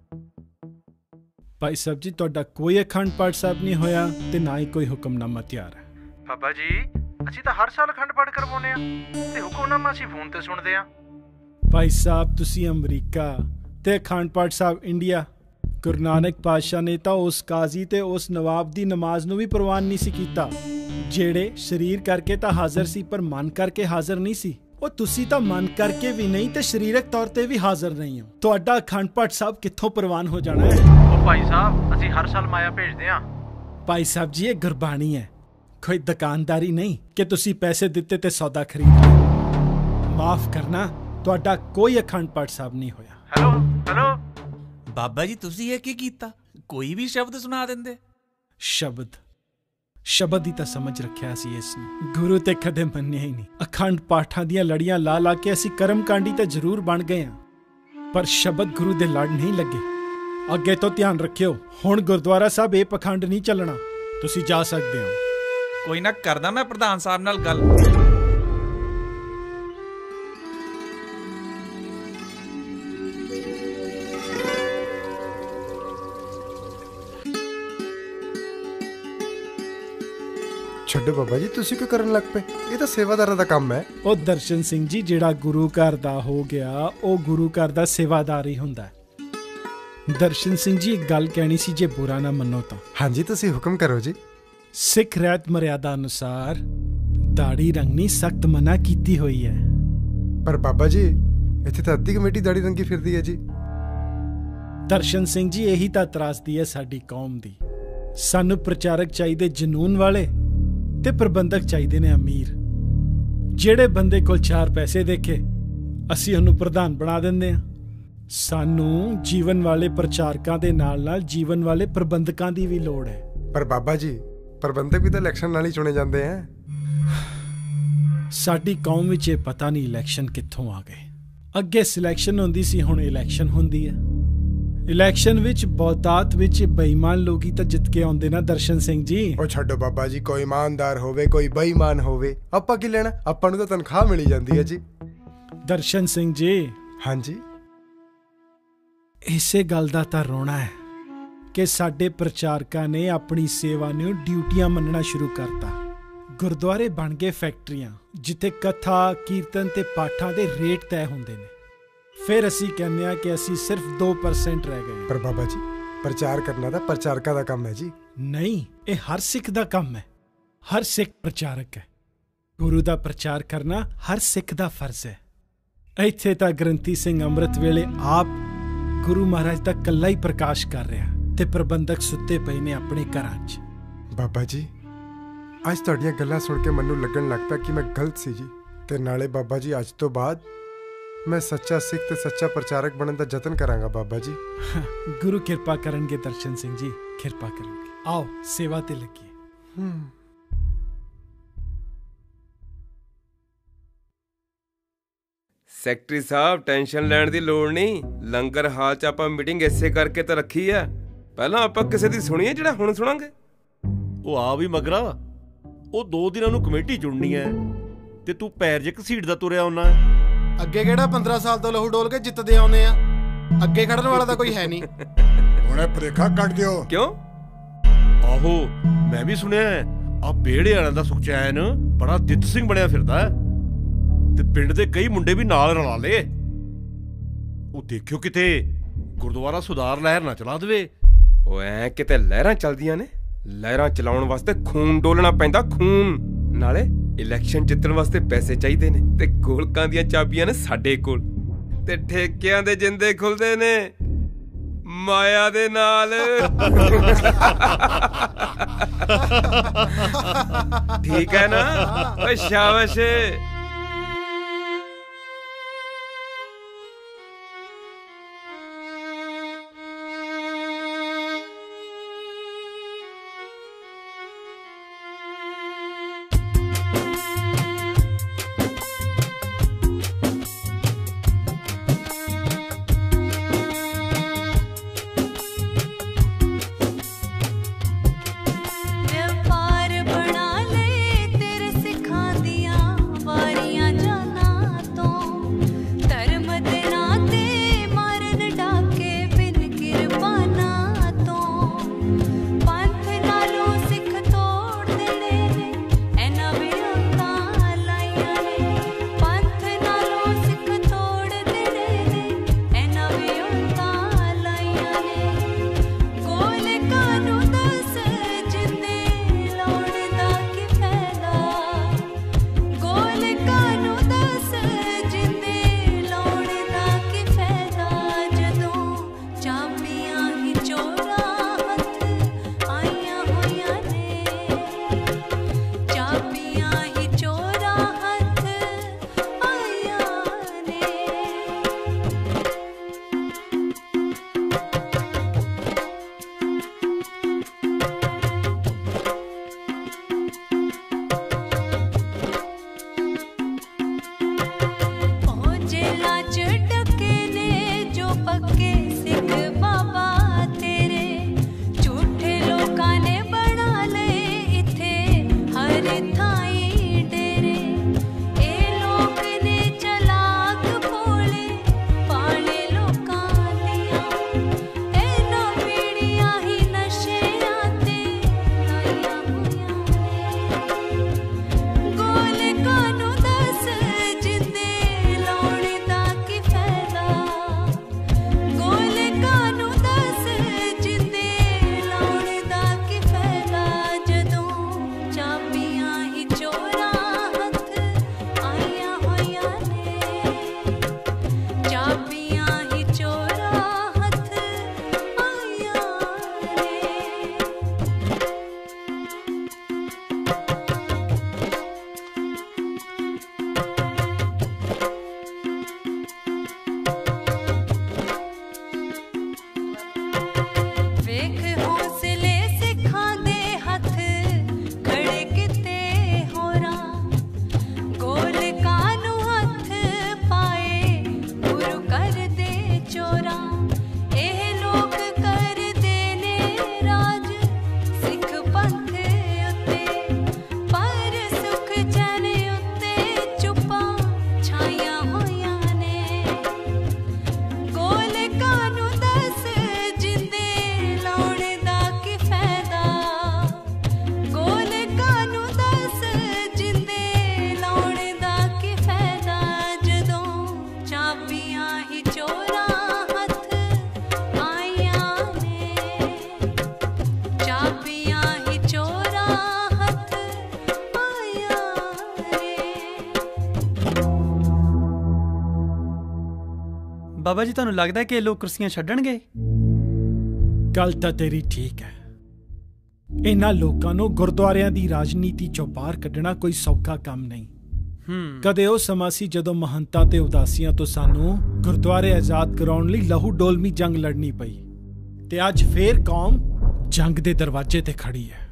ਭਾਈ ਸਾਹਿਬ ਜੀ, ਤੁਹਾਡਾ ਕੋਈ ਅਖੰਡ ਪਾਠ ਸਾਹਿਬ ਨਹੀਂ ਹੋਇਆ ਤੇ ਨਾ ਹੀ ਕੋਈ ਹੁਕਮਨਾਮਾ ਤਿਆਰ ਹੈ। ਬਾਬਾ ਜੀ ਅਸੀਂ ਤਾਂ ਹਰ ਸਾਲ ਅਖੰਡ ਪਾਠ ਕਰਵਾਉਂਦੇ ਆ ਤੇ ਹੁਕਮਨਾਮਾ ਅਸੀਂ ਫੋਨ ਤੇ ਸੁਣਦੇ ਆ। ਭਾਈ ਸਾਹਿਬ ਤੁਸੀਂ ਅਮਰੀਕਾ ਤੇ ਅਖੰਡ ਪਾਠ ਸਾਹਿਬ ਇੰਡੀਆ। ਗੁਰੂ ਨਾਨਕ ਪਾਤਸ਼ਾਹ ਨੇ ਤਾਂ ਉਸ ਕਾਜ਼ੀ ਤੇ ਉਸ ਨਵਾਬ ਦੀ ਨਮਾਜ਼ ਨੂੰ ਵੀ ਪ੍ਰਵਾਨ ਨਹੀਂ ਸੀ ਕੀਤਾ, ਜਿਹੜੇ ਸਰੀਰ ਕਰਕੇ ਤਾਂ ਹਾਜ਼ਰ ਸੀ ਪਰ ਮਨ ਕਰਕੇ ਹਾਜ਼ਰ ਨਹੀਂ ਸੀ। ਉਹ ਤੁਸੀਂ ਤਾਂ ਮਨ ਕਰਕੇ ਵੀ ਨਹੀਂ ਤੇ ਸਰੀਰਕ ਤੌਰ ਤੇ ਵੀ ਹਾਜ਼ਰ ਨਹੀਂ ਹੋ। ਤੁਹਾਡਾ ਅਖੰਡ ਪਾਠ ਸਾਹਿਬ ਕਿੱਥੋਂ ਪ੍ਰਵਾਨ ਹੋ ਜਾਣਾ ਹੈ? ਉਹ ਭਾਈ ਸਾਹਿਬ ਅਸੀਂ ਹਰ ਸਾਲ ਮਾਇਆ ਭੇਜਦੇ ਆ। ਭਾਈ ਸਾਹਿਬ ਜੀ ਇਹ ਗੁਰਬਾਣੀ ਹੈ, ਕੋਈ ਦੁਕਾਨਦਾਰੀ ਨਹੀਂ ਕਿ ਤੁਸੀਂ ਪੈਸੇ ਦਿੱਤੇ ਤੇ ਸੌਦਾ ਖਰੀਦ ਲਿਆ। ਮਾਫ ਕਰਨਾ, ਤੁਹਾਡਾ ਕੋਈ ਅਖੰਡ ਪਾਠ ਸਾਹਿਬ ਨਹੀਂ ਹੋਇਆ। ਹੈਲੋ ਹੈਲੋ ਬਾਬਾ ਜੀ ਤੁਸੀਂ ਇਹ ਕੀ ਕੀਤਾ? ਕੋਈ ਵੀ ਸ਼ਬਦ ਸੁਣਾ ਦਿੰਦੇ। ਸ਼ਬਦ ਹੀ ਤਾਂ ਸਮਝ ਰੱਖਿਆ ਸੀ ਇਸ ਨੂੰ, ਗੁਰੂ ਤੇ ਕਦੇ ਮੰਨਿਆ ਹੀ ਨਹੀਂ। ਅਖੰਡ ਪਾਠਾਂ ਦੀਆਂ ਲੜੀਆਂ ਲਾ ਲਾ ਕੇ ਅਸੀਂ ਕਰਮਕਾਂਡੀ ਤਾਂ ਜ਼ਰੂਰ ਬਣ ਗਏ ਹਾਂ, ਪਰ ਸ਼ਬਦ ਗੁਰੂ ਦੇ ਲੜ ਨਹੀਂ ਲੱਗੇ। ਅੱਗੇ ਤੋਂ ਧਿਆਨ ਰੱਖਿਓ, ਹੁਣ ਗੁਰਦੁਆਰਾ ਸਾਹਿਬ ਇਹ ਪਖੰਡ ਨਹੀਂ ਚੱਲਣਾ। ਤੁਸੀਂ ਜਾ ਸਕਦੇ ਹੋ। ਕੋਈ ਨਾ, ਕਰਦਾ ਮੈਂ ਪ੍ਰਧਾਨ ਸਾਹਿਬ ਨਾਲ ਗੱਲ। ਛੱਡੋ ਬਾਬਾ ਜੀ, ਤੁਸੀਂ ਕਿਉਂ ਕਰਨ ਲੱਗ ਪਏ? ਇਹ ਤਾਂ ਸੇਵਾਦਾਰਾਂ ਦਾ ਕੰਮ ਹੈ। ਉਹ ਦਰਸ਼ਨ ਸਿੰਘ ਜੀ, ਜਿਹੜਾ ਗੁਰੂ ਘਰ ਦਾ ਹੋ ਗਿਆ ਉਹ ਗੁਰੂ ਘਰ ਦਾ ਸੇਵਾਦਾਰ ਹੀ ਹੁੰਦਾ ਹੈ। ਦਰਸ਼ਨ ਸਿੰਘ ਜੀ ਇੱਕ ਗੱਲ ਕਹਿਣੀ ਸੀ, ਜੇ ਬੁਰਾ ਨਾ ਮੰਨੋ ਤਾਂ। ਹਾਂਜੀ ਤੁਸੀਂ ਹੁਕਮ ਕਰੋ ਜੀ। ਸਿੱਖ ਰਹਿਤ ਮਰਿਆਦਾ ਅਨੁਸਾਰ ਦਾੜੀ ਰੰਗਣੀ ਸਖਤ ਮਨਾ ਕੀਤੀ ਹੋਈ ਹੈ। ਪਰ ਬਾਬਾ ਜੀ ਇੱਥੇ ਤਾਂ ਅੱਧੀ ਕਮੇਟੀ ਦਾੜੀ ਰੰਗੀ ਫਿਰਦੀ ਹੈ ਜੀ। ਦਰਸ਼ਨ ਸਿੰਘ ਜੀ ਇਹੀ ਤਾਂ ਤਰਾਸਦੀ ਹੈ ਸਾਡੀ ਕੌਮ ਦੀ। ਸਾਨੂੰ ਪ੍ਰਚਾਰਕ ਚਾਹੀਦੇ ਜਨੂਨ ਵਾਲੇ ਤੇ ਪ੍ਰਬੰਧਕ ਚਾਹੀਦੇ ਨੇ ਅਮੀਰ। ਜਿਹੜੇ ਬੰਦੇ ਕੋਲ 4 ਪੈਸੇ ਦੇਖੇ ਅਸੀਂ ਉਹਨੂੰ ਪ੍ਰਧਾਨ ਬਣਾ ਦਿੰਦੇ ਹਾਂ। ਸਾਨੂੰ ਜੀਵਨ ਵਾਲੇ ਪ੍ਰਚਾਰਕਾਂ ਦੇ ਨਾਲ ਨਾਲ ਜੀਵਨ ਵਾਲੇ ਪ੍ਰਬੰਧਕਾਂ ਦੀ ਵੀ ਲੋੜ ਹੈ। ਪਰ ਬਾਬਾ ਜੀ ਪ੍ਰਬੰਧਕ ਵੀ ਤਾਂ ਇਲੈਕਸ਼ਨ ਨਾਲ ਹੀ ਚੁਣੇ ਜਾਂਦੇ ਆ। ਸਾਡੀ ਕੌਮ ਵਿੱਚ ਇਹ ਪਤਾ ਨਹੀਂ ਇਲੈਕਸ਼ਨ ਕਿੱਥੋਂ ਆ ਗਏ। ਅੱਗੇ ਸਿਲੈਕਸ਼ਨ ਹੁੰਦੀ ਸੀ, ਹੁਣ ਇਲੈਕਸ਼ਨ ਹੁੰਦੀ ਹੈ। ਇਲੈਕਸ਼ਨ ਵਿੱਚ ਬਹੁਤਾਤ ਵਿੱਚ ਬੇਈਮਾਨ ਲੋਕੀ ਤਾਂ ਜਿੱਤ ਕੇ ਆਉਂਦੇ ਨਾ ਦਰਸ਼ਨ ਸਿੰਘ ਜੀ। ਉਹ ਛੱਡੋ ਬਾਬਾ ਜੀ, ਕੋਈ ਇਮਾਨਦਾਰ ਹੋਵੇ ਕੋਈ ਬੇਈਮਾਨ ਹੋਵੇ, ਆਪਾਂ ਕੀ ਲੈਣਾ, ਆਪਾਂ ਨੂੰ ਤਾਂ ਤਨਖਾਹ ਮਿਲੀ ਜਾਂਦੀ ਹੈ ਜੀ। ਦਰਸ਼ਨ ਸਿੰਘ ਜੀ। ਹਾਂਜੀ। ਇਸੇ ਗੱਲ ਦਾ ਤਾਂ ਰੋਣਾ ਹੈ ਕਿ ਸਾਡੇ ਪ੍ਰਚਾਰਕਾਂ ਨੇ ਆਪਣੀ ਸੇਵਾ ਨੂੰ ਡਿਊਟੀਆਂ ਮੰਨਣਾ ਸ਼ੁਰੂ ਕਰਤਾ। ਗੁਰਦੁਆਰੇ ਬਣ ਗਏ ਫੈਕਟਰੀਆਂ ਜਿੱਥੇ ਕਥਾ, ਕੀਰਤਨ ਤੇ ਪਾਠਾਂ ਦੇ ਰੇਟ ਤੈਅ ਹੁੰਦੇ ਨੇ। ਫਿਰ ਅਸੀਂ ਕਹਿੰਦੇ ਆ ਕਿ ਅਸੀਂ ਸਿਰਫ 2% ਰਹਿ ਗਏ। ਪਰ ਬਾਬਾ ਜੀ, ਪ੍ਰਚਾਰ ਕਰਨਾ ਤਾਂ ਪ੍ਰਚਾਰਕਾਂ ਦਾ ਕੰਮ ਹੈ ਜੀ। ਨਹੀਂ, ਇਹ ਹਰ ਸਿੱਖ ਦਾ ਕੰਮ ਹੈ। ਹਰ ਸਿੱਖ ਪ੍ਰਚਾਰਕ ਹੈ। ਗੁਰੂ ਦਾ ਪ੍ਰਚਾਰ ਕਰਨਾ ਹਰ ਸਿੱਖ ਦਾ ਫਰਜ਼ ਹੈ। ਇੱਥੇ ਤਾਂ ਗ੍ਰੰਥੀ ਸਿੰਘ ਅੰਮ੍ਰਿਤ ਵੇਲੇ ਆਪ ਗੁਰੂ ਮਹਾਰਾਜ ਦਾ ਕੱਲਾ ਹੀ ਪ੍ਰਕਾਸ਼ ਕਰ ਰਿਹਾ ਤੇ ਪ੍ਰਬੰਧਕ ਸੁੱਤੇ ਪਏ ਨੇ ਆਪਣੇ ਘਰਾਂ 'ਚ। ਬਾਬਾ ਜੀ, ਅੱਜ ਤੁਹਾਡੀਆਂ ਗੱਲਾਂ ਸੁਣ ਕੇ ਮੈਨੂੰ ਲੱਗਣ ਲੱਗ ਪਿਆ ਕਿ ਮੈਂ ਗਲਤ ਸੀ ਜੀ। ਤੇ ਨਾਲੇ ਬਾਬਾ ਜੀ, ਅੱਜ ਤੋਂ ਬਾਅਦ ਮੈਂ ਸੱਚਾ ਸਿੱਖ ਤੇ ਸੱਚਾ ਪ੍ਰਚਾਰਕ ਬਣਨ ਦਾ ਯਤਨ ਕਰਾਂਗਾ ਬਾਬਾ ਜੀ। ਗੁਰੂ ਕਿਰਪਾ ਕਰਨਗੇ ਦਰਸ਼ਨ ਸਿੰਘ ਜੀ, ਕਿਰਪਾ ਕਰਨਗੇ। ਆਓ ਸੇਵਾ ਤੇ ਲੱਗੀਏ। ਸੈਕਟਰੀ ਸਾਹਿਬ, ਟੈਨਸ਼ਨ ਲੈਣ ਦੀ ਲੋੜ ਨਹੀਂ। ਲੰਗਰ ਹਾਲ 'ਚ ਆਪਾਂ ਮੀਟਿੰਗ ਇਸੇ ਕਰਕੇ ਤਾਂ ਰੱਖੀ ਆ। ਪਹਿਲਾਂ ਆਪਾਂ ਕਿਸੇ ਦੀ ਸੁਣੀਏ ਜਿਹੜਾ ਹੁਣ ਸੁਣਾਂਗੇ। ਉਹ ਆ ਵੀ ਮਗਰਾ, ਉਹ 2 ਦਿਨਾਂ ਨੂੰ ਕਮੇਟੀ ਚੁਣਨੀ ਐ ਤੇ ਤੂੰ ਪੈਰ ਜੇ ਘਸੀਟ ਦਾ ਤੁਰਿਆ ਆਉਣਾ। ਅੱਗੇ ਕਿਹੜਾ 15 ਸਾਲ ਤੋਂ ਲਹੂ ਡੋਲ ਕੇ ਜਿੱਤਦੇ ਆਉਂਦੇ ਆ। ਅੱਗੇ ਖੜਨ ਵਾਲਾ ਤਾਂ ਕੋਈ ਹੈ ਨਹੀਂ। ਹੁਣੇ ਭਰੇਖਾ ਕੱਢ ਦਿਓ। ਕਿਉਂ? ਆਹੋ, ਮੈਂ ਵੀ ਸੁਣਿਆ ਆ ਬੇੜੇ ਵਾਲਿਆਂ ਦਾ ਸੁਖਚੈਨ ਬੜਾ ਦਿੱਤ ਸਿੰਘ ਬਣਿਆ ਫਿਰਦਾ ਤੇ ਪਿੰਡ ਦੇ ਕਈ ਮੁੰਡੇ ਵੀ ਨਾਲ ਰਲਾ ਲਏ। ਉਹ ਦੇਖਿਓ ਕਿਤੇ ਗੁਰਦੁਆਰਾ ਸੁਧਾਰ ਲਹਿਰ ਨਾ ਚਲਾ ਦੇਵੇ। ਉਹ ਐ ਕਿਤੇ ਲਹਿਰਾਂ ਚੱਲਦੀਆਂ ਨੇ। ਲਹਿਰਾਂ ਚਲਾਉਣ ਵਾਸਤੇ ਖੂਨ ਡੋਲਣਾ ਪੈਂਦਾ, ਖੂਨ। ਨਾਲੇ ਇਲੈਕਸ਼ਨ ਜਿੱਤਣ ਵਾਸਤੇ ਪੈਸੇ ਚਾਹੀਦੇ ਨੇ ਤੇ ਗੋਲਕਾਂ ਦੀਆਂ ਚਾਬੀਆਂ ਨੇ ਸਾਡੇ ਕੋਲ। ਤੇ ਠੇਕਿਆਂ ਦੇ ਜਿੰਦੇ ਖੁੱਲਦੇ ਨੇ ਮਾਇਆ ਦੇ ਨਾਲ। ਠੀਕ ਹੈ ਨਾ? ਓਏ ਸ਼ਾਬਾਸ਼। ਵਪਾਰ ਬਣਾ ਲੈ ਤੇਰੇ ਸਿੱਖਾਂ ਦੀਆਂ ਬਾਬਾ ਜੀ ਤੁਹਾਨੂੰ ਲੱਗਦਾ ਕਿ ਇਹ ਲੋਕ ਕੁਰਸੀਆਂ ਛੱਡਣਗੇ? ਗੱਲ ਤਾਂ ਤੇਰੀ ਠੀਕ ਹੈ। ਇਹਨਾਂ ਲੋਕਾਂ ਨੂੰ ਗੁਰਦੁਆਰਿਆਂ ਦੀ ਰਾਜਨੀਤੀ ਚੋਂ ਬਾਹਰ ਕੱਢਣਾ ਕੋਈ ਸੌਖਾ ਕੰਮ ਨਹੀਂ। ਕਦੇ ਉਹ ਸਮਾਂ ਸੀ ਜਦੋਂ ਮਹੰਤਾਂ ਤੇ ਉਦਾਸੀਆਂ ਤੋਂ ਸਾਨੂੰ ਗੁਰਦੁਆਰੇ ਆਜ਼ਾਦ ਕਰਾਉਣ ਲਈ ਲਹੂ ਡੋਲਮੀ ਜੰਗ ਲੜਨੀ ਪਈ, ਤੇ ਅੱਜ ਫੇਰ ਕੌਮ ਜੰਗ ਦੇ ਦਰਵਾਜ਼ੇ ਤੇ ਖੜੀ ਹੈ।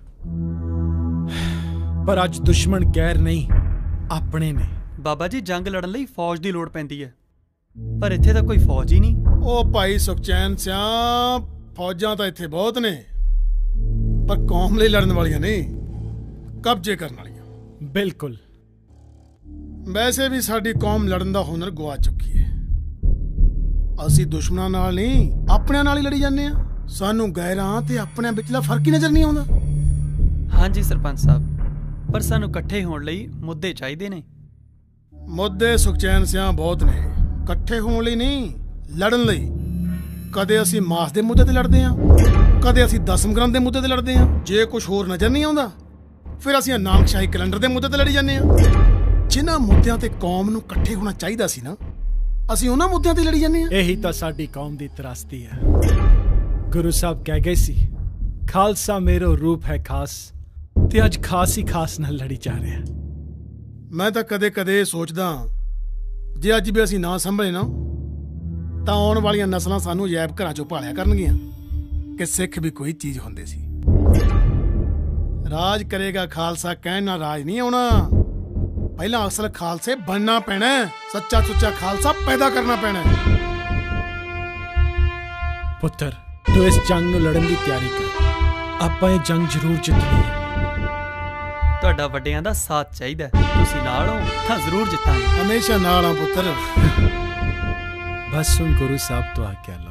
ਪਰ ਅੱਜ ਦੁਸ਼ਮਣ ਗੈਰ ਨਹੀਂ, ਆਪਣੇ ਨੇ। ਬਾਬਾ ਜੀ, ਜੰਗ ਲੜਨ ਲਈ ਫੌਜ ਦੀ ਲੋੜ ਪੈਂਦੀ ਹੈ, ਪਰ ਇੱਥੇ ਤਾਂ ਕੋਈ ਫੌਜ ਹੀ ਨਹੀਂ। ਉਹ ਭਾਈ ਸੁਖਚੈਨ ਸਿਆਂ, ਫੌਜਾਂ ਤਾਂ ਇੱਥੇ ਬਹੁਤ ਨੇ, ਪਰ ਕੌਮ ਲਈ ਲੜਨ ਵਾਲੀਆਂ ਨਹੀਂ, ਕਬਜ਼ੇ ਕਰਨ ਵਾਲੀਆਂ। ਬਿਲਕੁਲ। ਵੈਸੇ ਵੀ ਸਾਡੀ ਕੌਮ ਲੜਨ ਦਾ ਹੁਨਰ ਗਵਾ ਚੁੱਕੀ ਹੈ। ਅਸੀਂ ਦੁਸ਼ਮਣਾਂ ਨਾਲ ਨਹੀਂ, ਆਪਣਿਆਂ ਨਾਲ ਹੀ ਲੜੀ ਜਾਂਦੇ ਆ। ਸਾਨੂੰ ਗੈਰਾਂ ਤੇ ਆਪਣਿਆਂ ਵਿਚਲਾ ਫਰਕ ਹੀ ਨਜ਼ਰ ਨਹੀਂ ਆਉਂਦਾ। ਹਾਂਜੀ ਸਰਪੰਚ ਸਾਹਿਬ, ਪਰ ਸਾਨੂੰ ਇਕੱਠੇ ਹੋਣ ਲਈ ਮੁੱਦੇ ਚਾਹੀਦੇ ਨੇ। ਮੁੱਦੇ ਸੁਖਚੈਨ ਸਿਆਂ ਬਹੁਤ ਨੇ, ਇਕੱਠੇ ਹੋਣ ਲਈ ਨਹੀਂ, ਲੜਨ ਲਈ। ਕਦੇ ਅਸੀਂ ਮਾਸ ਦੇ ਮੁੱਦੇ ਤੇ ਲੜਦੇ ਹਾਂ, ਕਦੇ ਅਸੀਂ ਦਸਮ ਗ੍ਰੰਥ ਦੇ ਮੁੱਦੇ ਤੇ ਲੜਦੇ ਹਾਂ। ਜੇ ਕੁਝ ਹੋਰ ਨਜ਼ਰ ਨਹੀਂ ਆਉਂਦਾ, ਫਿਰ ਅਸੀਂ ਨਾਨਕਸ਼ਾਹੀ ਕੈਲੰਡਰ ਦੇ ਮੁੱਦੇ ਤੇ ਲੜੀ ਜਾਂਦੇ ਹਾਂ। ਜਿਨ੍ਹਾਂ ਮੁੱਦਿਆਂ ਤੇ ਕੌਮ ਨੂੰ ਇਕੱਠੇ ਹੋਣਾ ਚਾਹੀਦਾ ਸੀ ਨਾ, ਅਸੀਂ ਉਹਨਾਂ ਮੁੱਦਿਆਂ ਤੇ ਲੜੀ ਜਾਂਦੇ ਹਾਂ। ਇਹੀ ਤਾਂ ਸਾਡੀ ਕੌਮ ਦੀ ਤਰਾਸਦੀ ਹੈ। ਗੁਰੂ ਸਾਹਿਬ ਕਹਿ ਗਏ ਸੀ, ਖਾਲਸਾ ਮੇਰੋ ਰੂਪ ਹੈ ਖਾਸ, ਤੇ ਅੱਜ ਖਾਸ ਹੀ ਖਾਸ ਨਾਲ ਲੜੀ ਜਾ ਰਿਹਾ। ਮੈਂ ਤਾਂ ਕਦੇ ਕਦੇ ਸੋਚਦਾ, ਜੇ ਅੱਜ ਵੀ ਅਸੀਂ ਨਾ ਸੰਭਲੇ ਨਾ, ਤਾਂ ਆਉਣ ਵਾਲੀਆਂ ਨਸਲਾਂ ਸਾਨੂੰ ਅਜਾਇਬ ਘਰਾਂ ਚੋਂ ਭਾਲਿਆ ਕਰਨਗੀਆਂ ਕਿ ਸਿੱਖ ਵੀ ਕੋਈ ਚੀਜ਼ ਹੁੰਦੇ ਸੀ। ਰਾਜ ਕਰੇਗਾ ਖਾਲਸਾ ਕਹਿਣ ਨਾਲ ਰਾਜ ਨਹੀਂ ਆਉਣਾ। ਪਹਿਲਾਂ ਅਸਲ ਖਾਲਸੇ ਬਣਨਾ ਪੈਣਾ, ਸੱਚਾ ਸੁੱਚਾ ਖਾਲਸਾ ਪੈਦਾ ਕਰਨਾ ਪੈਣਾ। ਪੁੱਤਰ, ਤੂੰ ਇਸ ਜੰਗ ਨੂੰ ਲੜਨ ਦੀ ਤਿਆਰੀ ਕਰ। ਆਪਾਂ ਇਹ ਜੰਗ ਜ਼ਰੂਰ ਜਿੱਤਣੀ ਹੈ। ਤੁਹਾਡਾ ਵੱਡਿਆਂ ਦਾ ਸਾਥ ਚਾਹੀਦਾ। ਤੁਸੀਂ ਨਾਲ ਹੋ ਤਾਂ ਜ਼ਰੂਰ ਜਿੱਤਾਂਗੇ। ਹਮੇਸ਼ਾ ਨਾਲ ਆ ਪੁੱਤਰ। ਬਸ ਹੁਣ ਗੁਰੂ ਸਾਹਿਬ ਤੋਂ ਆਗਿਆ ਲਓ।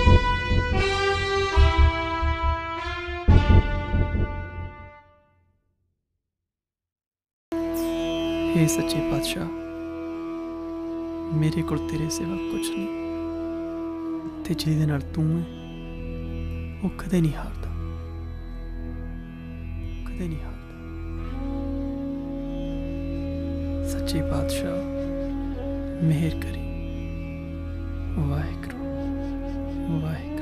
हे सच्चे पातशाह, मेरे को तेरे सिवा कुछ नहीं, ते ਜਿਹਦੇ ਨਾਲ ਤੂੰ ਹੈ ਉਹ ਕਦੇ ਨਹੀਂ ਹਾਰਦਾ, ਕਦੇ ਨਹੀਂ ਹਾਰਦਾ। ਸੱਚੇ ਪਾਤਸ਼ਾਹ ਮਿਹਰ ਕਰੀ। ਵਾਹਿਗੁਰੂ ਵਾਹਿਗੁਰੂ।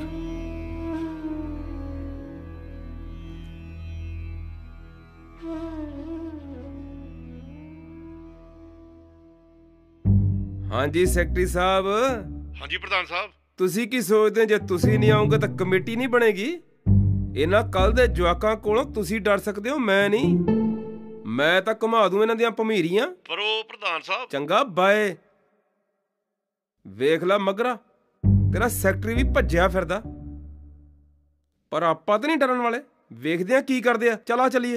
ਹਾਂਜੀ ਸੈਕਟਰੀ ਸਾਹਿਬ। ਹਾਂਜੀ ਪ੍ਰਧਾਨ ਸਾਹਿਬ। ਤੁਸੀਂ ਕੀ ਸੋਚਦੇ ਹੋ, ਜੇ ਤੁਸੀਂ ਨਹੀਂ ਆਉਂਗੇ ਤਾਂ ਕਮੇਟੀ ਨਹੀਂ ਬਣੇਗੀ? ਇਹਨਾਂ ਕੱਲ ਦੇ ਜਵਾਕਾਂ ਕੋਲੋਂ ਤੁਸੀਂ ਡਰ ਸਕਦੇ ਹੋ, ਮੈਂ ਨਹੀਂ। ਮੈਂ ਤਾਂ ਘੁਮਾ ਦੂੰ ਇਹਨਾਂ ਦੀਆਂ ਭਮੀਰੀਆਂ। ਪਰ ਉਹ ਪ੍ਰਧਾਨ ਸਾਹਿਬ। ਚੰਗਾ ਬਾਏ। ਵੇਖ ਲੈ ਮਗਰਾ, ਤੇਰਾ ਸੈਕਟਰੀ ਵੀ ਭੱਜਿਆ ਫਿਰਦਾ, ਪਰ ਆਪਾਂ ਤਾਂ ਨਹੀਂ ਡਰਨ ਵਾਲੇ। ਵੇਖਦੇ ਆ ਕੀ ਕਰਦੇ ਆ। ਚਲਾ ਚੱਲੀਏ।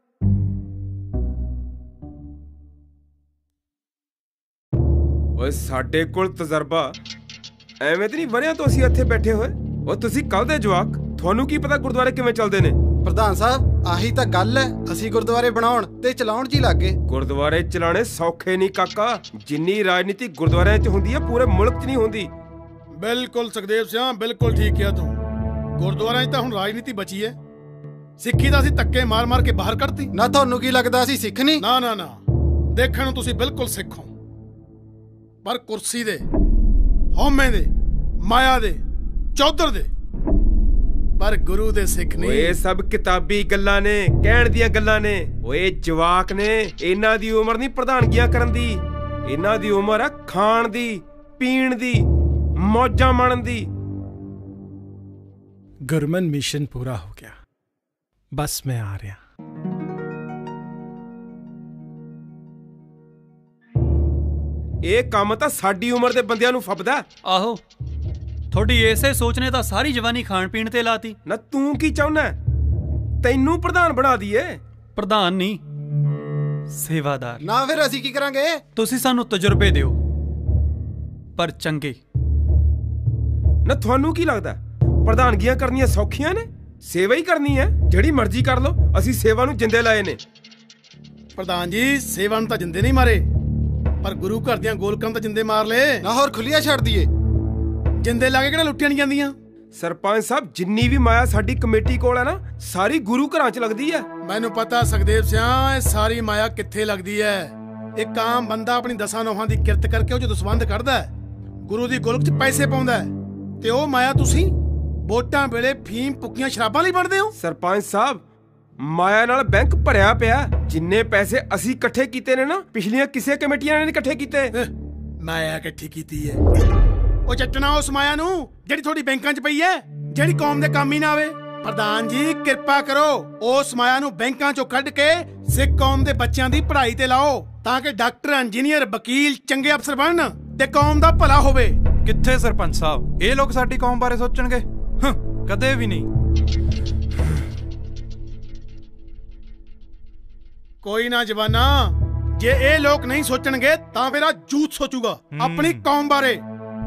ਓਏ ਸਾਡੇ ਕੋਲ ਤਜਰਬਾ ਐਵੇਂ ਤੇ ਨਹੀਂ ਵਰਿਆਂ ਤੋਂ ਅਸੀਂ ਇੱਥੇ ਬੈਠੇ ਹੋਏ। ਉਹ ਤੁਸੀਂ ਕੱਲ ਦੇ ਜਵਾਕ, ਤੁਹਾਨੂੰ ਕੀ ਪਤਾ ਗੁਰਦੁਆਰੇ ਕਿਵੇਂ ਚੱਲਦੇ ਨੇ? ਪ੍ਰਧਾਨ ਸਾਹਿਬ, ਆਹੀ ਤਾਂ ਗੱਲ ਹੈ। ਅਸੀਂ ਗੁਰਦੁਆਰੇ ਬਣਾਉਣ ਤੇ ਚਲਾਉਣ 'ਚ ਹੀ ਲੱਗ ਗਏ। ਗੁਰਦੁਆਰੇ ਚਲਾਣੇ ਸੌਖੇ ਨਹੀਂ ਕਾਕਾ। ਜਿੰਨੀ ਰਾਜਨੀਤੀ ਗੁਰਦੁਆਰਿਆਂ 'ਚ ਹੁੰਦੀ ਹੈ, ਪੂਰੇ ਮੁਲਕ 'ਚ ਨਹੀਂ ਹੁੰਦੀ। ਬਿਲਕੁਲ ਸੁਖਦੇਵ ਸਿੰਘ, ਬਿਲਕੁਲ ਠੀਕ ਕਿਹਾ ਤੂੰ। ਗੁਰਦੁਆਰਿਆਂ 'ਚ ਤਾਂ ਹੁਣ ਰਾਜਨੀਤੀ ਬਚੀ ਹੈ। ਸਿੱਖੀ ਤਾਂ ਅਸੀਂ ਧੱਕੇ ਮਾਰ ਮਾਰ ਕੇ ਬਾਹਰ ਕੱਢਤੀ ਨਾ। ਤੁਹਾਨੂੰ ਕੀ ਲੱਗਦਾ ਅਸੀਂ ਸਿੱਖ ਨਹੀਂ? ਨਾ ਨਾ ਨਾ, ਦੇਖਣ ਨੂੰ ਤੁਸੀਂ ਬਿਲਕੁਲ ਸਿੱਖ ਹੋ, ਪਰ ਕੁਰਸੀ ਦੇ, ਹਉਮੈ ਦੇ, ਮਾਇਆ ਦੇ, ਚੌਧਰ ਦੇ, ਪਰ ਗੁਰੂ ਦੇ ਸਿੱਖ ਨਹੀਂ। ਓਏ ਸਭ ਕਿਤਾਬੀ ਗੱਲਾਂ ਨੇ, ਕਹਿਣ ਦੀਆਂ ਗੱਲਾਂ ਨੇ। ਓਏ ਜਵਾਕ ਨੇ, ਇਹਨਾਂ ਦੀ ਉਮਰ ਨਹੀਂ ਪ੍ਰਧਾਨਗੀਆਂ ਕਰਨ ਦੀ। ਇਹਨਾਂ ਦੀ ਉਮਰ ਆ ਖਾਣ ਦੀ, ਪੀਣ ਦੀ, ਮੌਜਾਂ ਮਾਣਨ ਦੀ। ਗੁਰਮਨ ਮਿਸ਼ਨ ਪੂਰਾ ਹੋ ਗਿਆ, ਬਸ ਮੈਂ ਆ ਰਿਹਾ। ਇਹ ਕੰਮ ਤਾਂ ਸਾਡੀ ਉਮਰ ਦੇ ਬੰਦਿਆਂ ਨੂੰ ਫੱਬਦਾ। ਆਹੋ, ਤੁਹਾਡੀ ਇਸੇ ਸੋਚ ਨੇ ਤਾਂ ਸਾਰੀ ਜਵਾਨੀ ਖਾਣ ਪੀਣ ਤੇ ਲਾਤੀ। ਨਾ ਤੂੰ ਕੀ ਚਾਹੁੰਦਾ? ਤੈਨੂੰ ਪ੍ਰਧਾਨ ਬਣਾ ਦਈਏ? ਪ੍ਰਧਾਨ ਨਹੀਂ, ਸੇਵਾਦਾਰ। ਨਾ ਫਿਰ ਅਸੀਂ ਕੀ ਕਰਾਂਗੇ? ਤੁਸੀਂ ਸਾਨੂੰ ਤਜਰਬੇ ਦਿਓ, ਪਰ ਚੰਗੇ। ਨਾ ਤੁਹਾਨੂੰ ਕੀ ਲੱਗਦਾ ਪ੍ਰਧਾਨਗੀਆਂ ਕਰਨੀਆਂ ਸੌਖੀਆਂ ਨੇ? ਸੇਵਾ ਹੀ ਕਰਨੀ ਹੈ, ਜਿਹੜੀ ਮਰਜ਼ੀ ਕਰ ਲਓ। ਅਸੀਂ ਸੇਵਾ ਨੂੰ ਜਿੰਦੇ ਲਾਏ ਨੇ। ਪ੍ਰਧਾਨ ਜੀ, ਸੇਵਾ ਨੂੰ ਤਾਂ ਜਿੰਦੇ ਨਹੀਂ ਮਾਰੇ, ਪਰ ਗੁਰੂ ਘਰ ਦੀਆਂ ਗੋਲਕਾਂ ਤਾਂ ਜਿੰਦੇ ਮਾਰ ਲਏ ਨਾ। ਹੋਰ ਖੁੱਲੀਆਂ ਛੱਡ ਦਈਏ? ਜਿੰਦੇ ਲਾ ਕੇ ਕਿਹੜਾ ਲੁੱਟੀਆਂ ਨਹੀਂ ਜਾਂਦੀਆਂ। ਸਰਪੰਚ ਸਾਹਿਬ, ਜਿੰਨੀ ਵੀ ਮਾਇਆ ਸਾਡੀ ਕਮੇਟੀ ਕੋਲ ਹੈ ਨਾ, ਸਾਰੀ ਗੁਰੂ ਘਰਾਂ 'ਚ ਲੱਗਦੀ ਹੈ। ਮੈਨੂੰ ਪਤਾ ਸੁਖਦੇਵ ਸਿੰਘ, ਇਹ ਸਾਰੀ ਮਾਇਆ ਕਿੱਥੇ ਲੱਗਦੀ ਹੈ। ਇੱਕ ਆਮ ਬੰਦਾ ਆਪਣੀ ਦਸਾਂ ਨੋਹਾਂ ਦੀ ਕਿਰਤ ਕਰਕੇ ਉਹ ਜਦੋਂ ਸੰਬੰਧ ਕੱਢਦਾ, ਗੁਰੂ ਦੀ ਗੋਲਕ 'ਚ ਪੈਸੇ ਪਾਉਂਦਾ ਤੇ ਉਹ ਮਾਇਆ ਤੁਸੀਂ ਵੋਟਾਂ ਵੇਲੇ ਫੀਮ ਪੁੱਕੀਆਂ ਸ਼ਰਾਬਾਂ ਲਈ ਵੰਡਦੇ ਹੋ। ਸਰਪੰਚ ਸਾਹਿਬ, ਮਾਇਆ ਨਾਲ ਬੈਂਕ ਭਰਿਆ ਪਿਆ। ਜਿੰਨੇ ਪੈਸੇ ਅਸੀਂ ਇਕੱਠੇ ਕੀਤੇ ਨੇ ਨਾ, ਪਿਛਲੀਆਂ ਕਿਸੇ ਕਮੇਟੀਆਂ ਨੇ ਨਹੀਂ ਇਕੱਠੇ ਕੀਤੇ। ਮਾਇਆ ਇਕੱਠੀ ਕੀਤੀ ਹੈ ਉਹ ਚੱਟਣਾ ਉਸ ਮਾਇਆ ਨੂੰ ਜਿਹੜੀ ਤੁਹਾਡੀ ਬੈਂਕਾਂ 'ਚ ਪਈ ਹੈ, ਜਿਹੜੀ ਕੌਮ ਦੇ ਕੰਮ ਹੀ ਨਾ ਆਵੇ। ਪ੍ਰਧਾਨ ਜੀ ਕਿਰਪਾ ਕਰੋ, ਉਸ ਮਾਇਆ ਨੂੰ ਬੈਂਕਾਂ 'ਚੋਂ ਕੱਢ ਕੇ ਸਿੱਖ ਕੌਮ ਦੇ ਬੱਚਿਆਂ ਦੀ ਪੜ੍ਹਾਈ ਤੇ ਲਾਓ, ਤਾਂ ਕਿ ਡਾਕਟਰ, ਇੰਜੀਨੀਅਰ, ਵਕੀਲ ਚੰਗੇ ਅਫਸਰ ਬਣਨ ਤੇ ਕੌਮ ਦਾ ਭਲਾ ਹੋਵੇ। ਕਿੱਥੇ ਸਰਪੰਚ ਸਾਹਿਬ, ਇਹ ਲੋਕ ਸਾਡੀ ਕੌਮ ਬਾਰੇ ਸੋਚਣਗੇ? ਕਦੇ ਵੀ ਨਹੀਂ। ਕੋਈ ਨਾ ਜਵਾਨਾ, ਜੇ ਇਹ ਲੋਕ ਨਹੀਂ ਸੋਚਣਗੇ ਤਾਂ ਮੇਰਾ ਜੂਤ ਸੋਚੂਗਾ ਆਪਣੀ ਕੌਮ ਬਾਰੇ।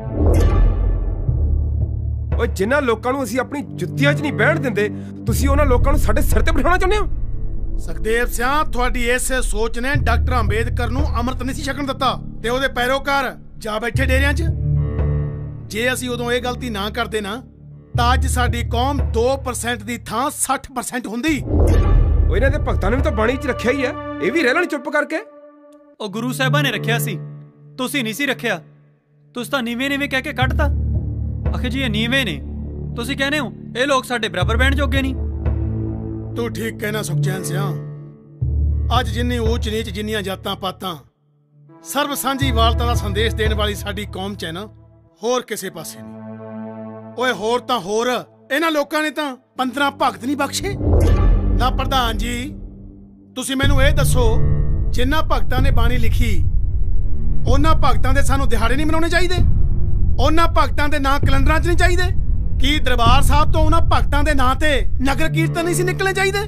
ਓਏ ਜਿਨ੍ਹਾਂ ਲੋਕਾਂ ਨੂੰ ਅਸੀਂ ਆਪਣੀ ਜੁੱਤੀਆਂ 'ਚ ਨਹੀਂ ਬਹਿਣ ਦਿੰਦੇ, ਤੁਸੀਂ ਉਹਨਾਂ ਲੋਕਾਂ ਨੂੰ ਸਾਡੇ ਸਿਰ ਤੇ ਬਿਠਾਉਣਾ ਚਾਹੁੰਦੇ ਹੋ? ਸੁਖਦੇਵ ਸਿਆਂ, ਤੁਹਾਡੀ ਇਸੇ ਸੋਚ ਨੇ ਡਾਕਟਰ ਅੰਬੇਦਕਰ ਨੂੰ ਅੰਮ੍ਰਿਤ ਨਹੀਂ ਸੀ ਛਕਣ ਦਿੱਤਾ ਤੇ ਉਹਦੇ ਪੈਰੋਕਾਰ ਜਾ ਬੈਠੇ ਡੇਰਿਆਂ 'ਚ। ਜੇ ਅਸੀਂ ਉਦੋਂ ਇਹ ਗਲਤੀ ਨਾ ਕਰਦੇ ਨਾ, ਤਾਂ ਅੱਜ ਸਾਡੀ ਕੌਮ 2% ਦੀ ਥਾਂ 60% ਹੁੰਦੀ। ਉਹ ਇਹਨਾਂ ਦੇ ਭਗਤਾਂ ਨੇ ਵੀ ਤਾਂ ਬਾਣੀ 'ਚ ਰੱਖਿਆ ਹੀ ਹੈ, ਇਹ ਵੀ ਰਹਿ ਲੈਣ ਚੁੱਪ ਕਰਕੇ। ਉਹ ਗੁਰੂ ਸਾਹਿਬਾਂ ਨੇ ਰੱਖਿਆ ਸੀ, ਤੁਸੀਂ ਨਹੀਂ ਸੀ ਰੱਖਿਆ। ਤੁਸੀਂ ਤਾਂ ਨੀਵੇਂ ਨੀਵੇਂ ਕਹਿ ਕੇ ਕੱਢਤਾ। ਆਖੇ ਜੀ ਇਹ ਨੀਵੇਂ ਨੇ, ਤੁਸੀਂ ਕਹਿੰਦੇ ਹੋ ਇਹ ਲੋਕ ਸਾਡੇ ਬਰਾਬਰ ਬਹਿਣ ਜੋਗੇ ਨਹੀਂ। ਤੂੰ ਠੀਕ ਕਹਿਣਾ ਸੁਖਚੈਨ ਸਿਆਂ। ਅੱਜ ਜਿੰਨੀ ਊਚ ਨੀਚ, ਜਿੰਨੀਆਂ ਜਾਤਾਂ ਪਾਤਾਂ, ਸਰਬ ਸਾਂਝੀ ਵਾਲਤਾ ਦਾ ਸੰਦੇਸ਼ ਦੇਣ ਵਾਲੀ ਸਾਡੀ ਕੌਮ 'ਚ ਹੈ ਨਾ, ਹੋਰ ਕਿਸੇ ਪਾਸੇ ਨਹੀਂ। ਓਏ ਹੋਰ ਤਾਂ ਹੋਰ, ਇਹਨਾਂ ਲੋਕਾਂ ਨੇ ਤਾਂ 15 ਭਗਤ ਨਹੀਂ ਬਖਸ਼ੇ ਨਾ। ਪ੍ਰਧਾਨ ਜੀ ਤੁਸੀਂ ਮੈਨੂੰ ਇਹ ਦੱਸੋ, ਜਿਨ੍ਹਾਂ ਭਗਤਾਂ ਨੇ ਬਾਣੀ ਲਿਖੀ, ਉਹਨਾਂ ਭਗਤਾਂ ਦੇ ਸਾਨੂੰ ਦਿਹਾੜੇ ਨਹੀਂ ਮਨਾਉਣੇ ਚਾਹੀਦੇ? ਉਹਨਾਂ ਭਗਤਾਂ ਦੇ ਨਾਂ ਕੈਲੰਡਰਾਂ 'ਚ ਨਹੀਂ ਚਾਹੀਦੇ? ਕੀ ਦਰਬਾਰ ਸਾਹਿਬ ਤੋਂ ਉਹਨਾਂ ਭਗਤਾਂ ਦੇ ਨਾਂ ਤੇ ਨਗਰ ਕੀਰਤਨ ਨਹੀਂ ਸੀ ਨਿਕਲਣੇ ਚਾਹੀਦੇ?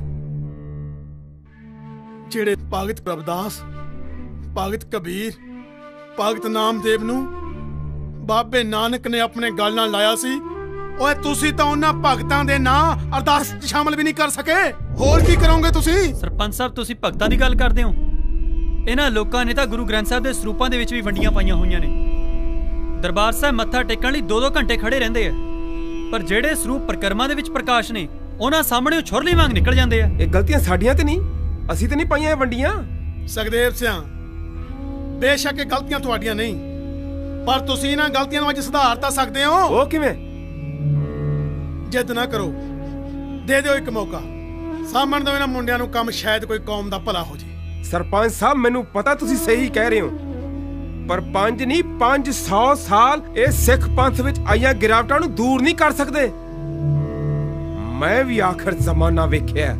ਜਿਹੜੇ ਭਗਤ ਰਵਿਦਾਸ, ਭਗਤ ਕਬੀਰ, ਭਗਤ ਨਾਮਦੇਵ ਨੂੰ ਬਾਬੇ ਨਾਨਕ ਨੇ ਆਪਣੇ ਗਲ ਨਾਲ ਲਾਇਆ ਸੀ, ਓਏ ਤੁਸੀਂ ਤਾਂ ਉਹਨਾਂ ਭਗਤਾਂ ਦੇ ਨਾਂ ਅਰਦਾਸ 'ਚ ਸ਼ਾਮਲ ਵੀ ਨਹੀਂ ਕਰ ਸਕੇ। ਹੋਰ ਕੀ ਕਰੋਗੇ ਤੁਸੀਂ? ਸਰਪੰਚ ਸਾਹਿਬ, ਤੁਸੀਂ ਭਗਤਾਂ ਦੀ ਗੱਲ ਕਰਦੇ ਹੋ? ਇਹਨਾਂ ਲੋਕਾਂ ਨੇ ਤਾਂ ਗੁਰੂ ਗ੍ਰੰਥ ਸਾਹਿਬ ਦੇ ਸਰੂਪਾਂ ਦੇ ਵਿੱਚ ਵੀ ਵੰਡੀਆਂ ਪਾਈਆਂ ਹੋਈਆਂ ਨੇ। ਦਰਬਾਰ ਸਾਹਿਬ ਮੱਥਾ ਟੇਕਣ ਲਈ 2-2 ਘੰਟੇ ਖੜੇ ਰਹਿੰਦੇ ਆ, ਪਰ ਜਿਹੜੇ ਸਰੂਪ ਪ੍ਰਕਰਮਾਂ ਦੇ ਵਿੱਚ ਪ੍ਰਕਾਸ਼ ਨੇ, ਉਹਨਾਂ ਸਾਹਮਣੇ ਉਹ ਛੁਰਲੀ ਵਾਂਗ ਨਿਕਲ ਜਾਂਦੇ ਆ। ਇਹ ਗਲਤੀਆਂ ਸਾਡੀਆਂ ਤੇ ਨਹੀਂ, ਅਸੀਂ ਤੇ ਨਹੀਂ ਪਾਈਆਂ ਇਹ ਵੰਡੀਆਂ। ਸੁਖਦੇਵ ਸਿਆਂ, ਬੇਸ਼ੱਕ ਇਹ ਗਲਤੀਆਂ ਤੁਹਾਡੀਆਂ ਨਹੀਂ, ਪਰ ਤੁਸੀਂ ਇਹਨਾਂ ਗਲਤੀਆਂ ਨੂੰ ਅੱਜ ਸੁਧਾਰ ਤਾਂ ਸਕਦੇ ਹੋ। ਉਹ ਕਿਵੇਂ? ਜਿੱਦ ਨਾ ਕਰੋ, ਦੇ ਦਿਓ ਇੱਕ ਮੌਕਾ, ਸਾਂਭਣ ਦਿਓ ਇਹਨਾਂ ਮੁੰਡਿਆਂ ਨੂੰ ਕੰਮ, ਸ਼ਾਇਦ ਕੋਈ ਕੌਮ ਦਾ ਭਲਾ ਹੋ ਜੇ। ਸਰਪੰਚ ਸਾਹਿਬ, ਮੈਨੂੰ ਪਤਾ ਤੁਸੀਂ ਸਹੀ ਕਹਿ ਰਹੇ ਹੋ, ਪਰ 5 ਨਹੀਂ 500 ਸਾਲ ਇਹ ਸਿੱਖ ਪੰਥ ਵਿੱਚ ਆਈਆਂ ਗਿਰਾਵਟਾਂ ਨੂੰ ਦੂਰ ਨਹੀਂ ਕਰ ਸਕਦੇ। ਮੈਂ ਵੀ ਆਖਰ ਜ਼ਮਾਨਾ ਵੇਖਿਆ।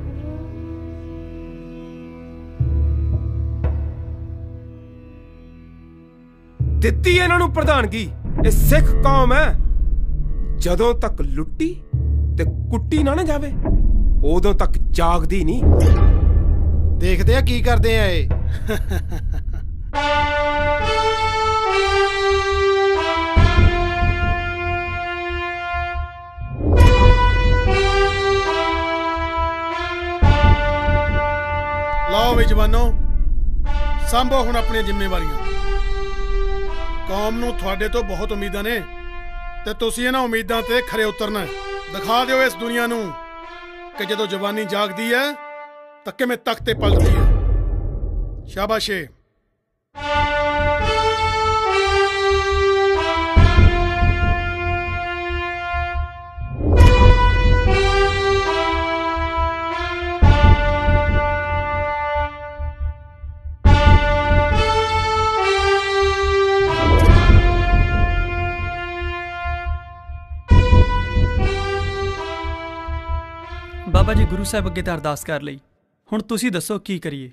ਦਿੱਤੀ ਇਹਨਾਂ ਨੂੰ ਪ੍ਰਧਾਨਗੀ, ਇਹ ਸਿੱਖ ਕੌਮ ਹੈ। ਜਦੋਂ ਤੱਕ ਲੁੱਟੀ ਤੇ ਕੁੱਟੀ ਨਾ ਜਾਵੇ, ਉਦੋਂ ਤੱਕ ਜਾਗਦੀ ਨਹੀਂ। ਦੇਖਦੇ ਆ ਕੀ ਕਰਦੇ ਆ ਇਹ। ਲਓ ਵੀ ਜਵਾਨੋ, ਸੰਭੋ ਹੁਣ ਆਪਣੀਆਂ ਜ਼ਿੰਮੇਵਾਰੀਆਂ। ਕੌਮ ਨੂੰ ਤੁਹਾਡੇ ਤੋਂ ਬਹੁਤ ਉਮੀਦਾਂ ਨੇ ਤੇ ਤੁਸੀਂ ਇਹਨਾਂ ਉਮੀਦਾਂ ਤੇ ਖਰੇ ਉਤਰਨਾ। ਦਿਖਾ ਦਿਓ ਇਸ ਦੁਨੀਆ ਨੂੰ ਕਿ ਜਦੋਂ ਜਵਾਨੀ ਜਾਗਦੀ ਹੈ ਤਾਂ ਕਿਵੇਂ ਤਖਤ ਤੇ ਪਲਟਦੀ ਹੈ। ਸ਼ਾਬਾਸ਼ੇ। ਬਾਬਾ ਜੀ ਗੁਰੂ ਸਾਹਿਬ ਅੱਗੇ ਤਾਂ ਅਰਦਾਸ ਕਰ ਲਈ, ਹੁਣ ਤੁਸੀਂ ਦੱਸੋ ਕੀ ਕਰੀਏ?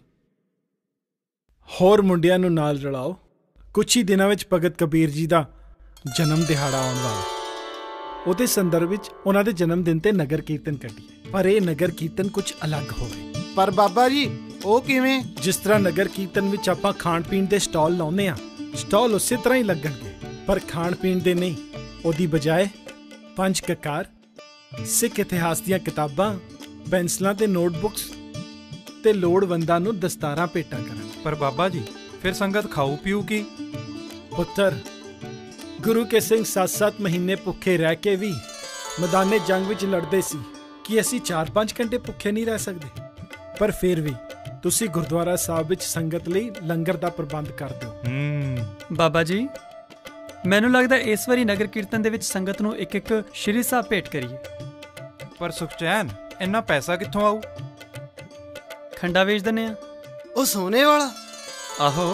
ਹੋਰ ਮੁੰਡਿਆਂ ਨੂੰ ਨਾਲ ਰਲਾਓ। ਕੁਝ ਹੀ ਦਿਨਾਂ ਵਿੱਚ ਭਗਤ ਕਬੀਰ ਜੀ ਦਾ ਜਨਮ ਦਿਹਾੜਾ ਆਉਣ ਵਾਲਾ, ਉਹਦੇ ਸੰਦਰਭ ਵਿੱਚ ਉਹਨਾਂ ਦੇ ਜਨਮ ਦਿਨ ਤੇ ਨਗਰ ਕੀਰਤਨ ਕੱਢੀਏ, ਪਰ ਇਹ ਨਗਰ ਕੀਰਤਨ ਕੁਝ ਅਲੱਗ ਹੋਵੇ। ਪਰ ਬਾਬਾ ਜੀ ਉਹ ਕਿਵੇਂ? ਜਿਸ ਤਰ੍ਹਾਂ ਨਗਰ ਕੀਰਤਨ ਵਿੱਚ ਆਪਾਂ ਖਾਣ ਪੀਣ ਦੇ ਸਟਾਲ ਲਾਉਂਦੇ ਆ, ਸਟਾਲ ਉਸੇ ਤਰ੍ਹਾਂ ਹੀ ਲੱਗਣਗੇ, ਪਰ ਖਾਣ ਪੀਣ ਦੇ ਨਹੀਂ। ਉਹਦੀ ਬਜਾਏ 5 ਕਕਾਰ, ਸਿੱਖ ਇਤਿਹਾਸ ਦੀਆਂ ਕਿਤਾਬਾਂ, ਪੈਨਸਲਾਂ ਤੇ ਨੋਟਬੁੱਕਸ ਤੇ ਲੋੜਵੰਦਾਂ ਨੂੰ ਦਸਤਾਰਾਂ ਭੇਟਾਂ ਕਰਾਂ। ਪਰ ਬਾਬਾ ਜੀ ਫਿਰ ਸੰਗਤ ਖਾਊ ਪੀਊ ਕੀ? ਪੁੱਤਰ, ਗੁਰੂ ਕੇ ਸਿੰਘ 7-7 ਮਹੀਨੇ ਭੁੱਖੇ ਰਹਿ ਕੇ ਵੀ ਮੈਦਾਨੇ ਜੰਗ ਵਿੱਚ ਲੜਦੇ ਸੀ ਕਿ ਅਸੀਂ 4-5 ਘੰਟੇ ਭੁੱਖੇ ਨਹੀਂ ਰਹਿ ਸਕਦੇ। ਪਰ ਫਿਰ ਵੀ ਤੁਸੀਂ ਗੁਰਦੁਆਰਾ ਸਾਹਿਬ ਵਿੱਚ ਸੰਗਤ ਲਈ ਲੰਗਰ ਦਾ ਪ੍ਰਬੰਧ ਕਰ ਦਿਓ। ਬਾਬਾ ਜੀ ਮੈਨੂੰ ਲੱਗਦਾ ਇਸ ਵਾਰੀ ਨਗਰ ਕੀਰਤਨ ਦੇ ਵਿੱਚ ਸੰਗਤ ਨੂੰ ਇੱਕ ਇੱਕ ਸ਼੍ਰੀ ਸਾਹਿਬ ਭੇਟ ਕਰੀਏ। ਪਰ ਸੁਖਚੈਨ, ਇੰਨਾ ਪੈਸਾ ਕਿੱਥੋਂ ਆਊ? ਖੰਡਾ ਵੇਚ ਦਿੰਨੇ ਆ। ਉਹ ਸੋਨੇ ਵਾਲਾ? ਆਹੋ,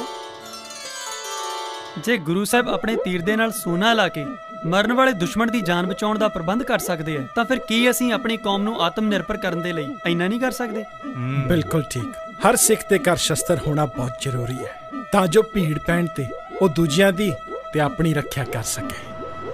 ਜੇ ਗੁਰੂ ਸਾਹਿਬ ਆਪਣੇ ਤੀਰ ਦੇ ਨਾਲ ਸੋਨਾ ਲਾ ਕੇ ਮਰਨ ਵਾਲੇ ਦੁਸ਼ਮਣ ਦੀ ਜਾਨ ਬਚਾਉਣ ਦਾ ਪ੍ਰਬੰਧ ਕਰ ਸਕਦੇ ਆ, ਤਾਂ ਫਿਰ ਕੀ ਅਸੀਂ ਆਪਣੀ ਕੌਮ ਨੂੰ ਆਤਮ ਨਿਰਭਰ ਕਰਨ ਦੇ ਲਈ ਇੰਨਾ ਨਹੀਂ ਕਰ ਸਕਦੇ? ਬਿਲਕੁਲ ਠੀਕ। ਹਰ ਸਿੱਖ ਦੇ ਘਰ ਸ਼ਸਤਰ ਹੋਣਾ ਬਹੁਤ ਜ਼ਰੂਰੀ ਹੈ, ਤਾਂ ਜੋ ਭੀੜ ਪੈਣ ਤੇ ਉਹ ਦੂਜਿਆਂ ਦੀ ਤੇ ਆਪਣੀ ਰੱਖਿਆ ਕਰ ਸਕੇ।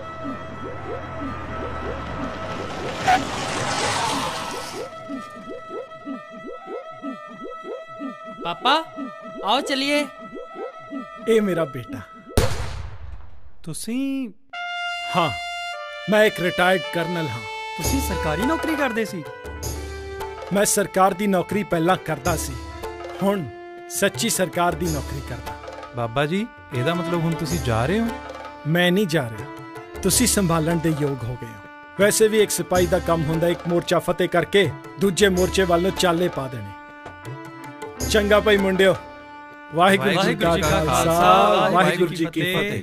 ਪਾਪਾ ਆਓ ਚਲਿਏ। ਇਹ ਮੇਰਾ ਬੇਟਾ। ਤੁਸੀਂ? ਹਾਂ, ਮੈਂ ਇੱਕ ਰਿਟਾਇਰਡ ਕਰਨਲ ਹਾਂ। ਤੁਸੀਂ ਸਰਕਾਰੀ ਨੌਕਰੀ ਕਰਦੇ ਸੀ? ਮੈਂ ਸਰਕਾਰ ਦੀ ਨੌਕਰੀ ਪਹਿਲਾਂ ਕਰਦਾ ਸੀ, ਹੁਣ ਸੱਚੀ ਸਰਕਾਰ ਦੀ ਨੌਕਰੀ ਕਰਦਾ। ਬਾਬਾ ਜੀ, ਇਹਦਾ ਮਤਲਬ ਹੁਣ ਤੁਸੀਂ ਜਾ ਰਹੇ ਹੋ? ਮੈਂ ਨਹੀਂ ਜਾ ਰਿਹਾ, ਤੁਸੀਂ ਸੰਭਾਲਣ ਦੇ ਯੋਗ ਹੋ ਗਏ ਹੋ। ਵੈਸੇ ਵੀ ਇੱਕ ਸਿਪਾਹੀ ਦਾ ਕੰਮ ਹੁੰਦਾ ਇੱਕ ਮੋਰਚਾ ਫਤਿਹ ਕਰਕੇ ਦੂਜੇ ਮੋਰਚੇ ਵੱਲ ਨੂੰ ਚਾਲੇ ਪਾ ਦੇਣੇ। ਚੰਗਾ ਭਾਈ ਮੁੰਡਿਓ, ਵਾਹਿਗੁਰੂ ਜੀ ਕਾ ਖਾਲਸਾ, ਵਾਹਿਗੁਰੂ ਜੀ ਕੀ ਫਤਿਹ।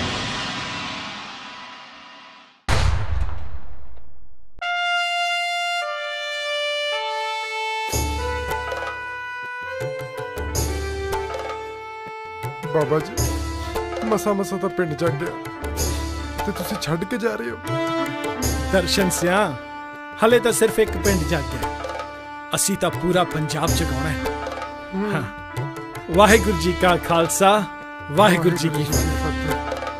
ਬਾਬਾ ਜੀ, ਮਸਾ ਤਾਂ ਪਿੰਡ ਜਾ ਗਿਆ ਤੇ ਤੁਸੀਂ ਛੱਡ ਕੇ ਜਾ ਰਹੇ ਹੋ। ਦਰਸ਼ਨ ਸਿਆ, ਹਲੇ ਤਾਂ ਸਿਰਫ ਇੱਕ ਪਿੰਡ ਜਾ ਗਿਆ, ਅਸੀਂ ਤਾਂ ਪੂਰਾ ਪੰਜਾਬ ਜਗਾਉਣਾ ਹੈ। ਵਾਹਿਗੁਰੂ ਜੀ ਕਾ ਖਾਲਸਾ, ਵਾਹਿਗੁਰੂ ਜੀ ਕੀ ਫਤਿਹ।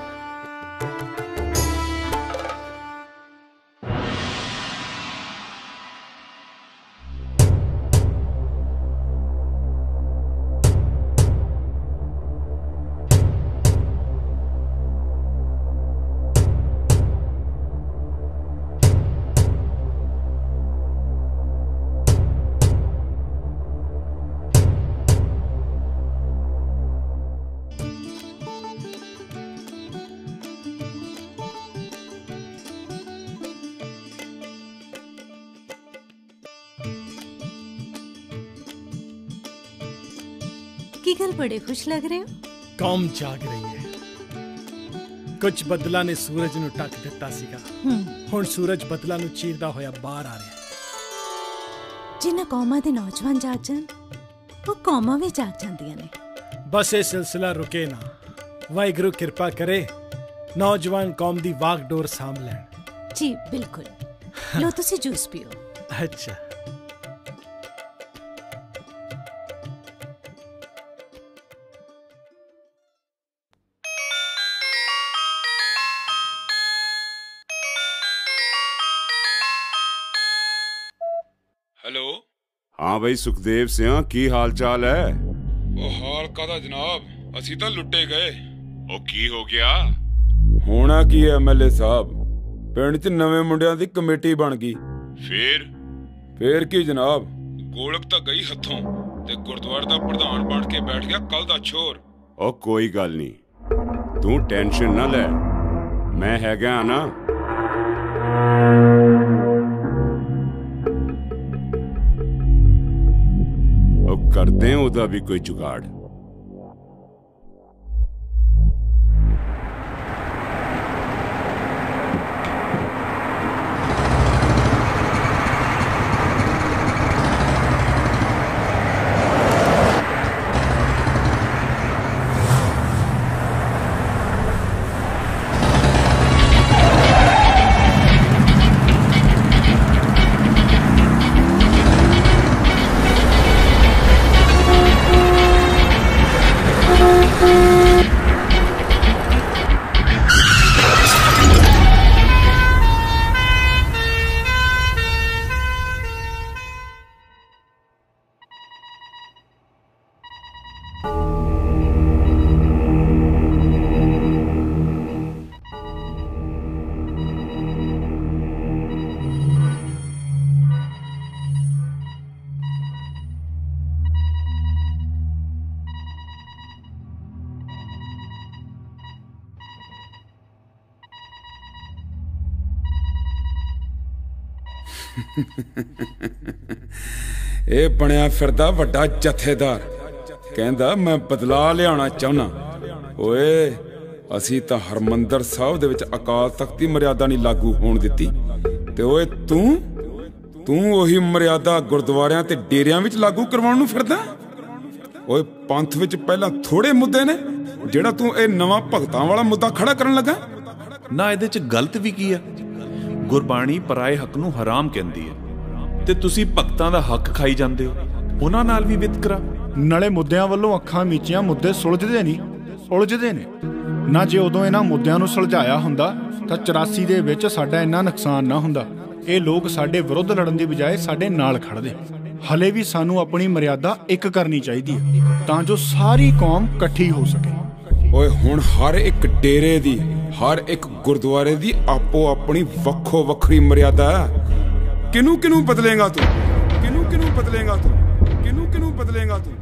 की गल बड़े खुश लग रहे हो? कौम जाग रही है। कुछ बदला ने सूरज ਨੂੰ ਟੱਕ ਦਿੱਤਾ ਸੀਗਾ, ਹੁਣ ਸੂਰਜ ਬਦਲਾ ਨੂੰ ਚੀਰਦਾ ਹੋਇਆ ਬਾਹਰ ਆ ਰਿਹਾ। ਜਿਨ੍ਹਾਂ ਕੌਮਾਂ ਦੇ ਨੌਜਵਾਨ ਜਾਗ ਜਾਣ, ਉਹ ਕੌਮਾਂ ਵੀ ਜਾਗ ਜਾਂਦੀਆਂ ਨੇ। ਬਸ ਇਹ ਸਿਲਸਿਲਾ ਰੁਕੇ ਨਾ, ਵਾਹਿਗੁਰੂ ਕਿਰਪਾ ਕਰੇ ਨੌਜਵਾਨ ਕੌਮ ਦੀ ਵਾਗਡੋਰ ਸਾਂਭ ਲੈਣ। ਜੀ ਬਿਲਕੁਲ। ਲੋ ਤੁਸੀਂ ਜੂਸ ਪੀਓ। ਅੱਛਾ। हेलो। हाँ भाई सुखदेव सिंह, की हाल चाल है? ਉਹ ਹਾਲ ਕਾਦਾ ਜਨਾਬ, ਅਸੀਂ ਤਾਂ ਲੁੱਟੇ ਗਏ। ਉਹ ਕੀ ਹੋ ਗਿਆ? ਹੋਣਾ ਕੀ ਹੈ ਐਮਐਲਏ ਸਾਹਿਬ, ਪਿੰਡ 'ਚ ਨਵੇਂ ਮੁੰਡਿਆਂ ਦੀ ਕਮੇਟੀ ਬਣ ਗਈ। ਫੇਰ ਕੀ ਜਨਾਬ, ਗੋਲਕ ਤਾਂ ਗਈ ਹੱਥੋਂ ਤੇ ਗੁਰਦੁਆਰੇ ਦਾ ਪ੍ਰਧਾਨ ਬਣ ਕੇ ਬੈਠ ਗਿਆ ਕੱਲ ਦਾ ਛੋਰ। ਉਹ ਕੋਈ ਗੱਲ ਨਹੀਂ, ਤੂੰ ਟੈਨਸ਼ਨ ਨਾ ਲੈ, ਮੈਂ ਹੈਗਾ ਨਾ। करते हैं उदा भी कोई जुगाड़। ਇਹ ਬਣਿਆ ਫਿਰਦਾ ਵੱਡਾ ਜਥੇਦਾਰ, ਕਹਿੰਦਾ ਮੈਂ ਬਦਲਾ ਲਿਆਉਣਾ ਚਾਹੁੰਨਾ। ਓਏ ਅਸੀਂ ਤਾਂ ਹਰਮੰਦਰ ਸਾਹਿਬ ਦੇ ਵਿੱਚ ਅਕਾਲ ਤਖਤ ਦੀ ਮਰਿਆਦਾ ਨਹੀਂ ਲਾਗੂ ਹੋਣ ਦਿੱਤੀ, ਤੇ ਓਏ ਤੂੰ ਉਹੀ ਮਰਿਆਦਾ ਗੁਰਦੁਆਰਿਆਂ ਤੇ ਡੇਰਿਆਂ ਵਿੱਚ ਲਾਗੂ ਕਰਵਾਉਣ ਨੂੰ ਫਿਰਦਾ। ਓਏ ਪੰਥ ਵਿੱਚ ਪਹਿਲਾਂ ਥੋੜੇ ਮੁੱਦੇ ਨੇ, ਜਿਹੜਾ ਤੂੰ ਇਹ ਨਵਾਂ ਭਗਤਾਂ ਵਾਲਾ ਮੁੱਦਾ ਖੜਾ ਕਰਨ ਲੱਗਾ। ਨਾ ਇਹਦੇ 'ਚ ਗਲਤ ਵੀ ਕੀ ਆ? ਗੁਰਬਾਣੀ ਪਰਾਏ ਹੱਕ ਨੂੰ ਹਰਾਮ ਕਹਿੰਦੀ ਹੈ, ਤੇ ਤੁਸੀਂ ਭਗਤਾਂ ਦਾ ਹੱਕ ਖਾਈ ਜਾਂਦੇ ਹੋ, ਉਹਨਾਂ ਨਾਲ ਵੀ ਵਿਤਕਰਾ। ਨਾਲੇ ਮੁੱਦਿਆਂ ਵੱਲੋਂ ਅੱਖਾਂ ਮੀਚੀਆਂ ਮੁੱਦੇ ਸੁਲਝਦੇ ਨਹੀਂ, ਉਲਝਦੇ ਨੇ ਨਾ। ਜੇ ਉਦੋਂ ਇਹਨਾਂ ਮੁੱਦਿਆਂ ਨੂੰ ਸੁਲਝਾਇਆ ਹੁੰਦਾ ਤਾਂ 84 ਦੇ ਵਿੱਚ ਸਾਡਾ ਇੰਨਾ ਨੁਕਸਾਨ ਨਾ ਹੁੰਦਾ। ਇਹ ਲੋਕ ਸਾਡੇ ਵਿਰੁੱਧ ਲੜਨ ਦੀ ਬਜਾਏ ਸਾਡੇ ਨਾਲ ਖੜਦੇ। ਹਲੇ ਵੀ ਸਾਨੂੰ ਆਪਣੀ ਮਰਿਆਦਾ ਇੱਕ ਕਰਨੀ ਚਾਹੀਦੀ ਹੈ, ਤਾਂ ਜੋ ਸਾਰੀ ਕੌਮ ਇਕੱਠੀ ਹੋ ਸਕੇ। ਓਏ ਹੁਣ ਹਰ ਇੱਕ ਡੇਰੇ ਦੀ, ਹਰ ਇੱਕ ਗੁਰਦੁਆਰੇ ਦੀ ਆਪੋ ਆਪਣੀ ਵੱਖੋ ਵੱਖਰੀ ਮਰਿਆਦਾ ਹੈ। ਕਿਹਨੂੰ ਬਦਲੇਗਾ ਤੂੰ? ਕਿਹਨੂੰ ਬਦਲੇਗਾ ਤੂੰ?